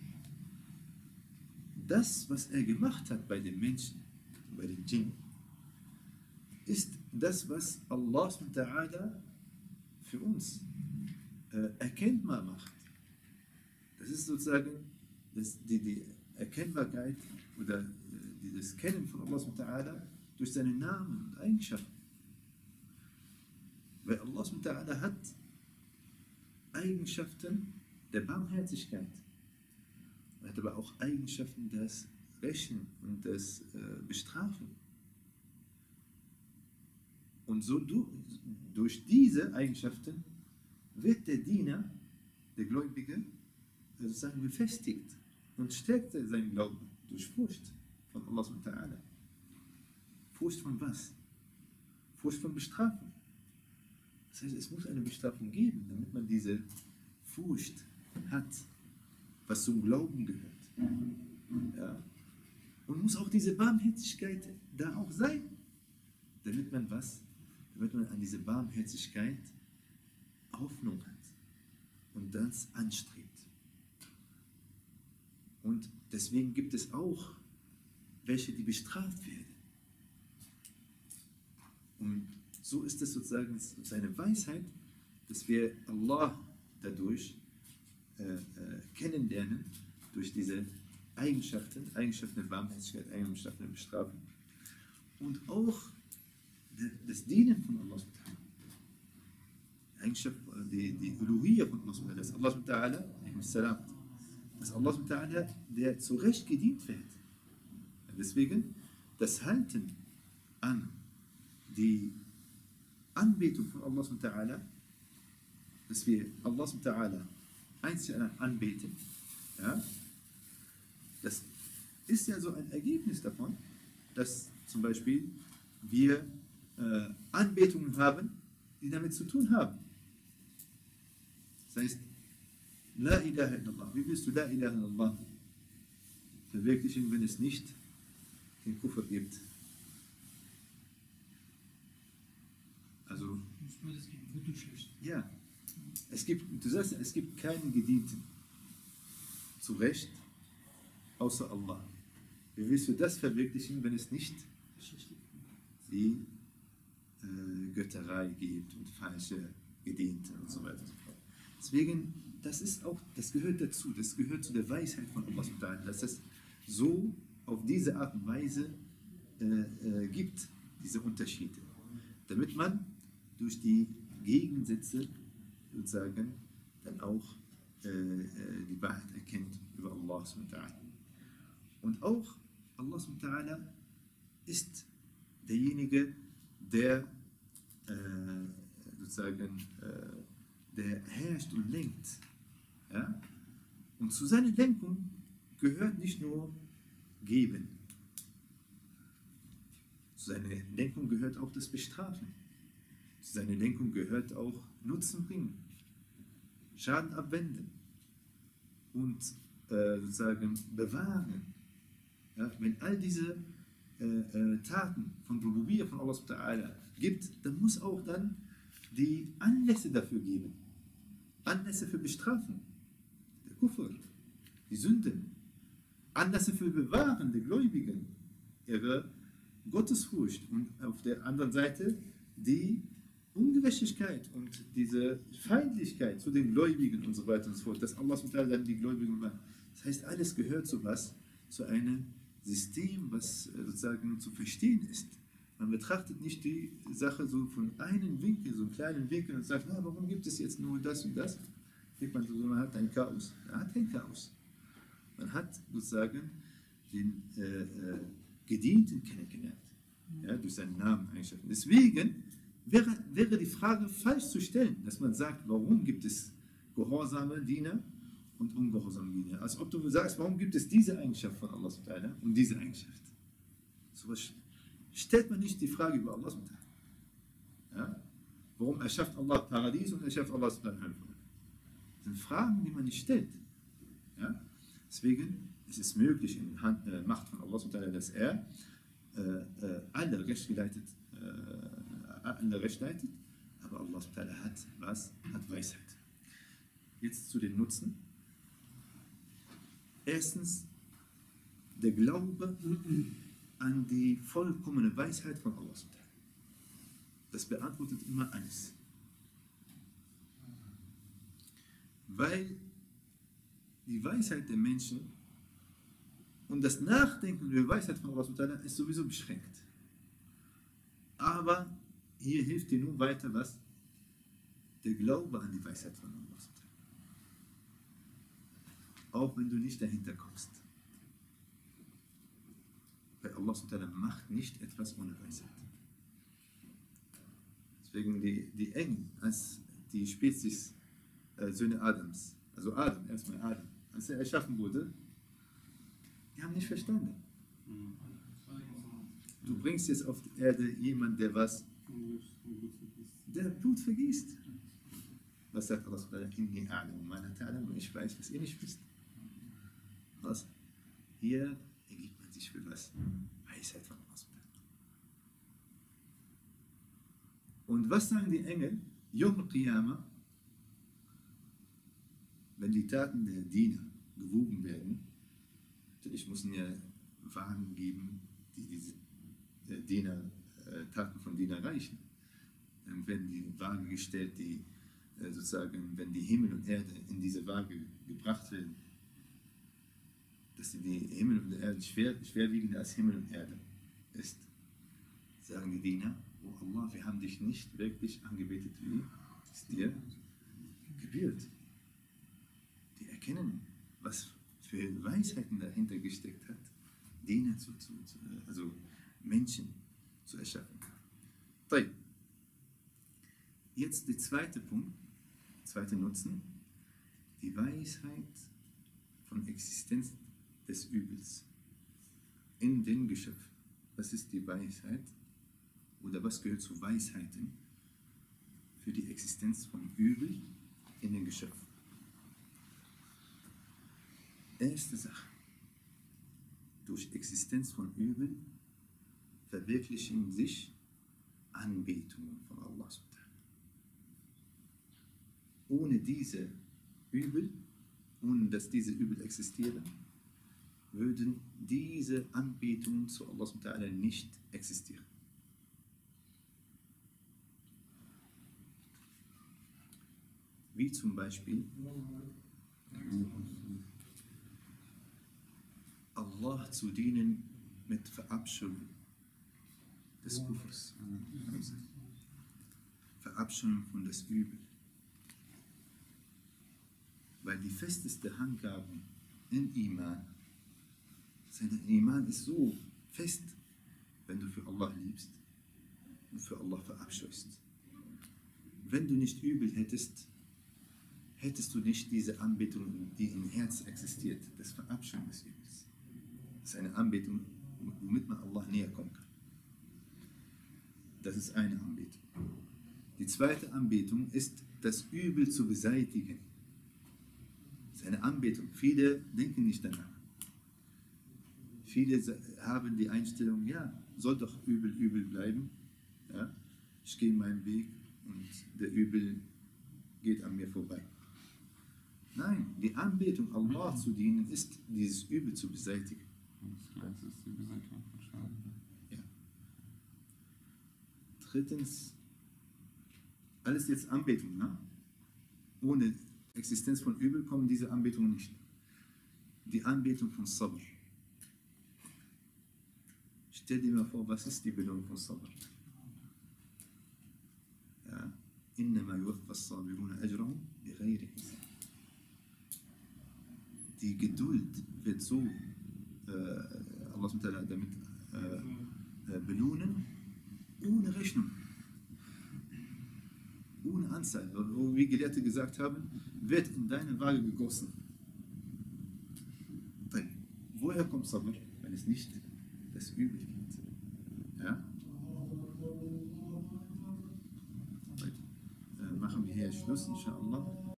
das, was er gemacht hat bei den Menschen, bei den Djinn, ist das, was Allah subhanahu wa ta'ala für uns äh, erkennbar macht. Das ist sozusagen das, die, die Erkennbarkeit oder äh, das Kennen von Allah subhanahu wa ta'ala durch seine Namen und Eigenschaften. Weil Allah subhanahu wa ta'ala hat Eigenschaften der Barmherzigkeit. Er hat aber auch Eigenschaften des Rächen und des äh, Bestrafen. Und so du, durch diese Eigenschaften wird der Diener, der Gläubige, sozusagen befestigt und stärkt seinen Glauben durch Furcht von Allah subhanahu wa ta'ala. Furcht von was? Furcht von Bestrafung. Das heißt, es muss eine Bestrafung geben, damit man diese Furcht hat, was zum Glauben gehört. Ja. Und muss auch diese Barmherzigkeit da auch sein, damit man was? Damit man an diese Barmherzigkeit Hoffnung hat und das anstrebt. Und deswegen gibt es auch welche, die bestraft werden. Und so ist es sozusagen seine Weisheit, dass wir Allah dadurch äh, äh, kennenlernen, durch diese Eigenschaften, Eigenschaften der Barmherzigkeit, Eigenschaften der Bestrafung und auch das Dienen von Allah subhanahu wa ta'ala. Eigenschaft, die, die Uluhiyya von Allah subhanahu wa ta'ala, dass Allah subhanahu wa ta'ala, dass Allah subhanahu wa ta'ala, der zu Recht gedient wird. Deswegen das Halten an die Anbetung von Allah subhanahu wa ta'ala, dass wir Allah subhanahu wa ta'ala einzig anbeten, ja, das ist ja so ein Ergebnis davon, dass zum Beispiel wir äh, Anbetungen haben, die damit zu tun haben. Das heißt, La ilaha illallah. Wie willst du La ilaha illallah verwirklichen, wenn es nicht den Kufr gibt? Also, ja, es gibt, du sagst, es gibt keinen Gedienten zu Recht außer Allah. Wie willst du das verwirklichen, wenn es nicht die äh, Götterei gibt und falsche Gediente und so weiter und so fort. Deswegen, das ist auch, das gehört dazu, das gehört zu der Weisheit von Allah subhanahu wa ta'ala, dass es so auf diese Art und Weise äh, äh, gibt, diese Unterschiede, damit man durch die Gegensätze sozusagen dann auch äh, äh, die Wahrheit erkennt über Allah subhanahu wa ta'ala. Und auch Allah subhanahu wa ta'ala ist derjenige, der äh, sozusagen äh, der herrscht und lenkt. Ja? Und zu seiner Lenkung gehört nicht nur Geben. Zu seiner Lenkung gehört auch das Bestrafen. Zu seiner Lenkung gehört auch Nutzen bringen, Schaden abwenden und äh, sozusagen bewahren. Ja? Wenn all diese äh, äh, Taten von Rububiyya von Allah subhanahu wa ta'ala gibt, dann muss auch dann die Anlässe dafür geben. Anlässe für Bestrafen, der Kufr, die Sünden, Anlässe für Bewahren der Gläubigen, ihre Gottesfurcht und auf der anderen Seite die Ungerechtigkeit und diese Feindlichkeit zu den Gläubigen und so weiter und so fort, dass Allah dann die Gläubigen macht. Das heißt, alles gehört zu was? Zu einem System, was sozusagen zu verstehen ist. Man betrachtet nicht die Sache so von einem Winkel, so einem kleinen Winkel und sagt, na, warum gibt es jetzt nur das und das? Denkt man so, man hat ein Chaos. Man hat kein Chaos. Man hat sozusagen den äh, äh, Gedienten kennengelernt. Ja, durch seinen Namen, Eigenschaften. Deswegen wäre, wäre die Frage falsch zu stellen, dass man sagt, warum gibt es gehorsame Diener und ungehorsame Diener? Als ob du sagst, warum gibt es diese Eigenschaft von Allah subhanahu wa ta'ala und diese Eigenschaft? So was stellt man nicht die Frage über Allah subhanahu wa ta'ala. Ja? Warum erschafft Allah Paradies und erschafft Allah subhanahu wa ta'ala? Das sind Fragen, die man nicht stellt. Ja? Deswegen ist es möglich in Hand, äh, Macht von Allah subhanahu wa ta'ala, dass er äh, äh, alle recht geleitet, äh, alle recht leitet, aber Allah subhanahu wa ta'ala hat was? Hat Weisheit. Jetzt zu den Nutzen. Erstens, der Glaube an die vollkommene Weisheit von Allah subhanahu wa ta'ala. Das beantwortet immer alles. Weil die Weisheit der Menschen und das Nachdenken über die Weisheit von Allah subhanahu wa ta'ala ist sowieso beschränkt. Aber hier hilft dir nun weiter was? Der Glaube an die Weisheit von Allah subhanahu wa ta'ala. Auch wenn du nicht dahinter kommst. Weil Allah subhanahu wa ta'ala macht nicht etwas ohne Weisheit. Deswegen die, die Engel, als die Spezies äh, Söhne Adams, also Adam, erstmal Adam, als er erschaffen wurde, die haben nicht verstanden. Du bringst jetzt auf die Erde jemanden, der was? Der Blut vergießt. Was sagt Allah subhanahu wa ta'ala? Ich weiß, was ihr nicht wisst. Was? Hier ergibt man sich für was? Weisheit von Allah subhanahu wa ta'ala. Und was sagen die Engel? Yom al-Qiyamah, wenn die Taten der Diener gewogen werden, natürlich müssen ja Wagen geben, die diese äh, Diener, äh, Taten von Diener reichen. Dann werden die Waage gestellt, die äh, sozusagen, wenn die Himmel und Erde in diese Waage gebracht werden, dass die Himmel und Erde schwer, schwerwiegender als Himmel und Erde ist, sagen die Diener, oh Allah, wir haben dich nicht wirklich angebetet, wie es dir gebührt. Die erkennen, was für Weisheiten dahinter gesteckt hat, Diener zu, zu, zu also Menschen zu erschaffen. Jetzt der zweite Punkt, zweite Nutzen, die Weisheit von Existenz des Übels in den Geschöpfen. Was ist die Weisheit oder was gehört zu Weisheiten für die Existenz von Übel in den Geschöpfen? Erste Sache. Durch Existenz von Übel verwirklichen sich Anbetungen von Allah subhanahu wa ta'ala. Ohne diese Übel, ohne dass diese Übel existieren, würden diese Anbetungen zu Allah subhanahu wa ta'ala nicht existieren. Wie zum Beispiel Allah zu dienen mit Verabscheuung des Kufrs. Verabscheuung von das Übel. Weil die festeste Handgabe in Iman, sein Iman ist so fest, wenn du für Allah liebst und für Allah verabscheust. Wenn du nicht Übel hättest, hättest du nicht diese Anbetung, die im Herz existiert, das Verabscheuen des Übels. Das ist eine Anbetung, womit man Allah näher kommen kann. Das ist eine Anbetung. Die zweite Anbetung ist, das Übel zu beseitigen. Das ist eine Anbetung. Viele denken nicht danach. Viele haben die Einstellung, ja, soll doch Übel Übel bleiben. Ja? Ich gehe meinen Weg und der Übel geht an mir vorbei. Nein, die Anbetung, Allah zu dienen, ist, dieses Übel zu beseitigen. Das ist die Beseitigung von Schaden. Ja. Drittens, alles jetzt Anbetung, ne? Ohne Existenz von Übel kommen diese Anbetungen nicht. Die Anbetung von Sabr. Stell dir mal vor, was ist die Belohnung von Sabr? Ja. إنما يوفى الصابرون أجرهم بغير حساب. Die Geduld wird so, äh, Allah subhanahu wa ta'ala damit äh, äh, belohnen, ohne Rechnung, ohne Anzahl. Wo wir Gelehrte gesagt haben, wird in deine Waage gegossen. Woher kommt Sabr? Wenn es nicht das Übel gibt. Ja? Äh, machen wir hier Schluss, inshallah.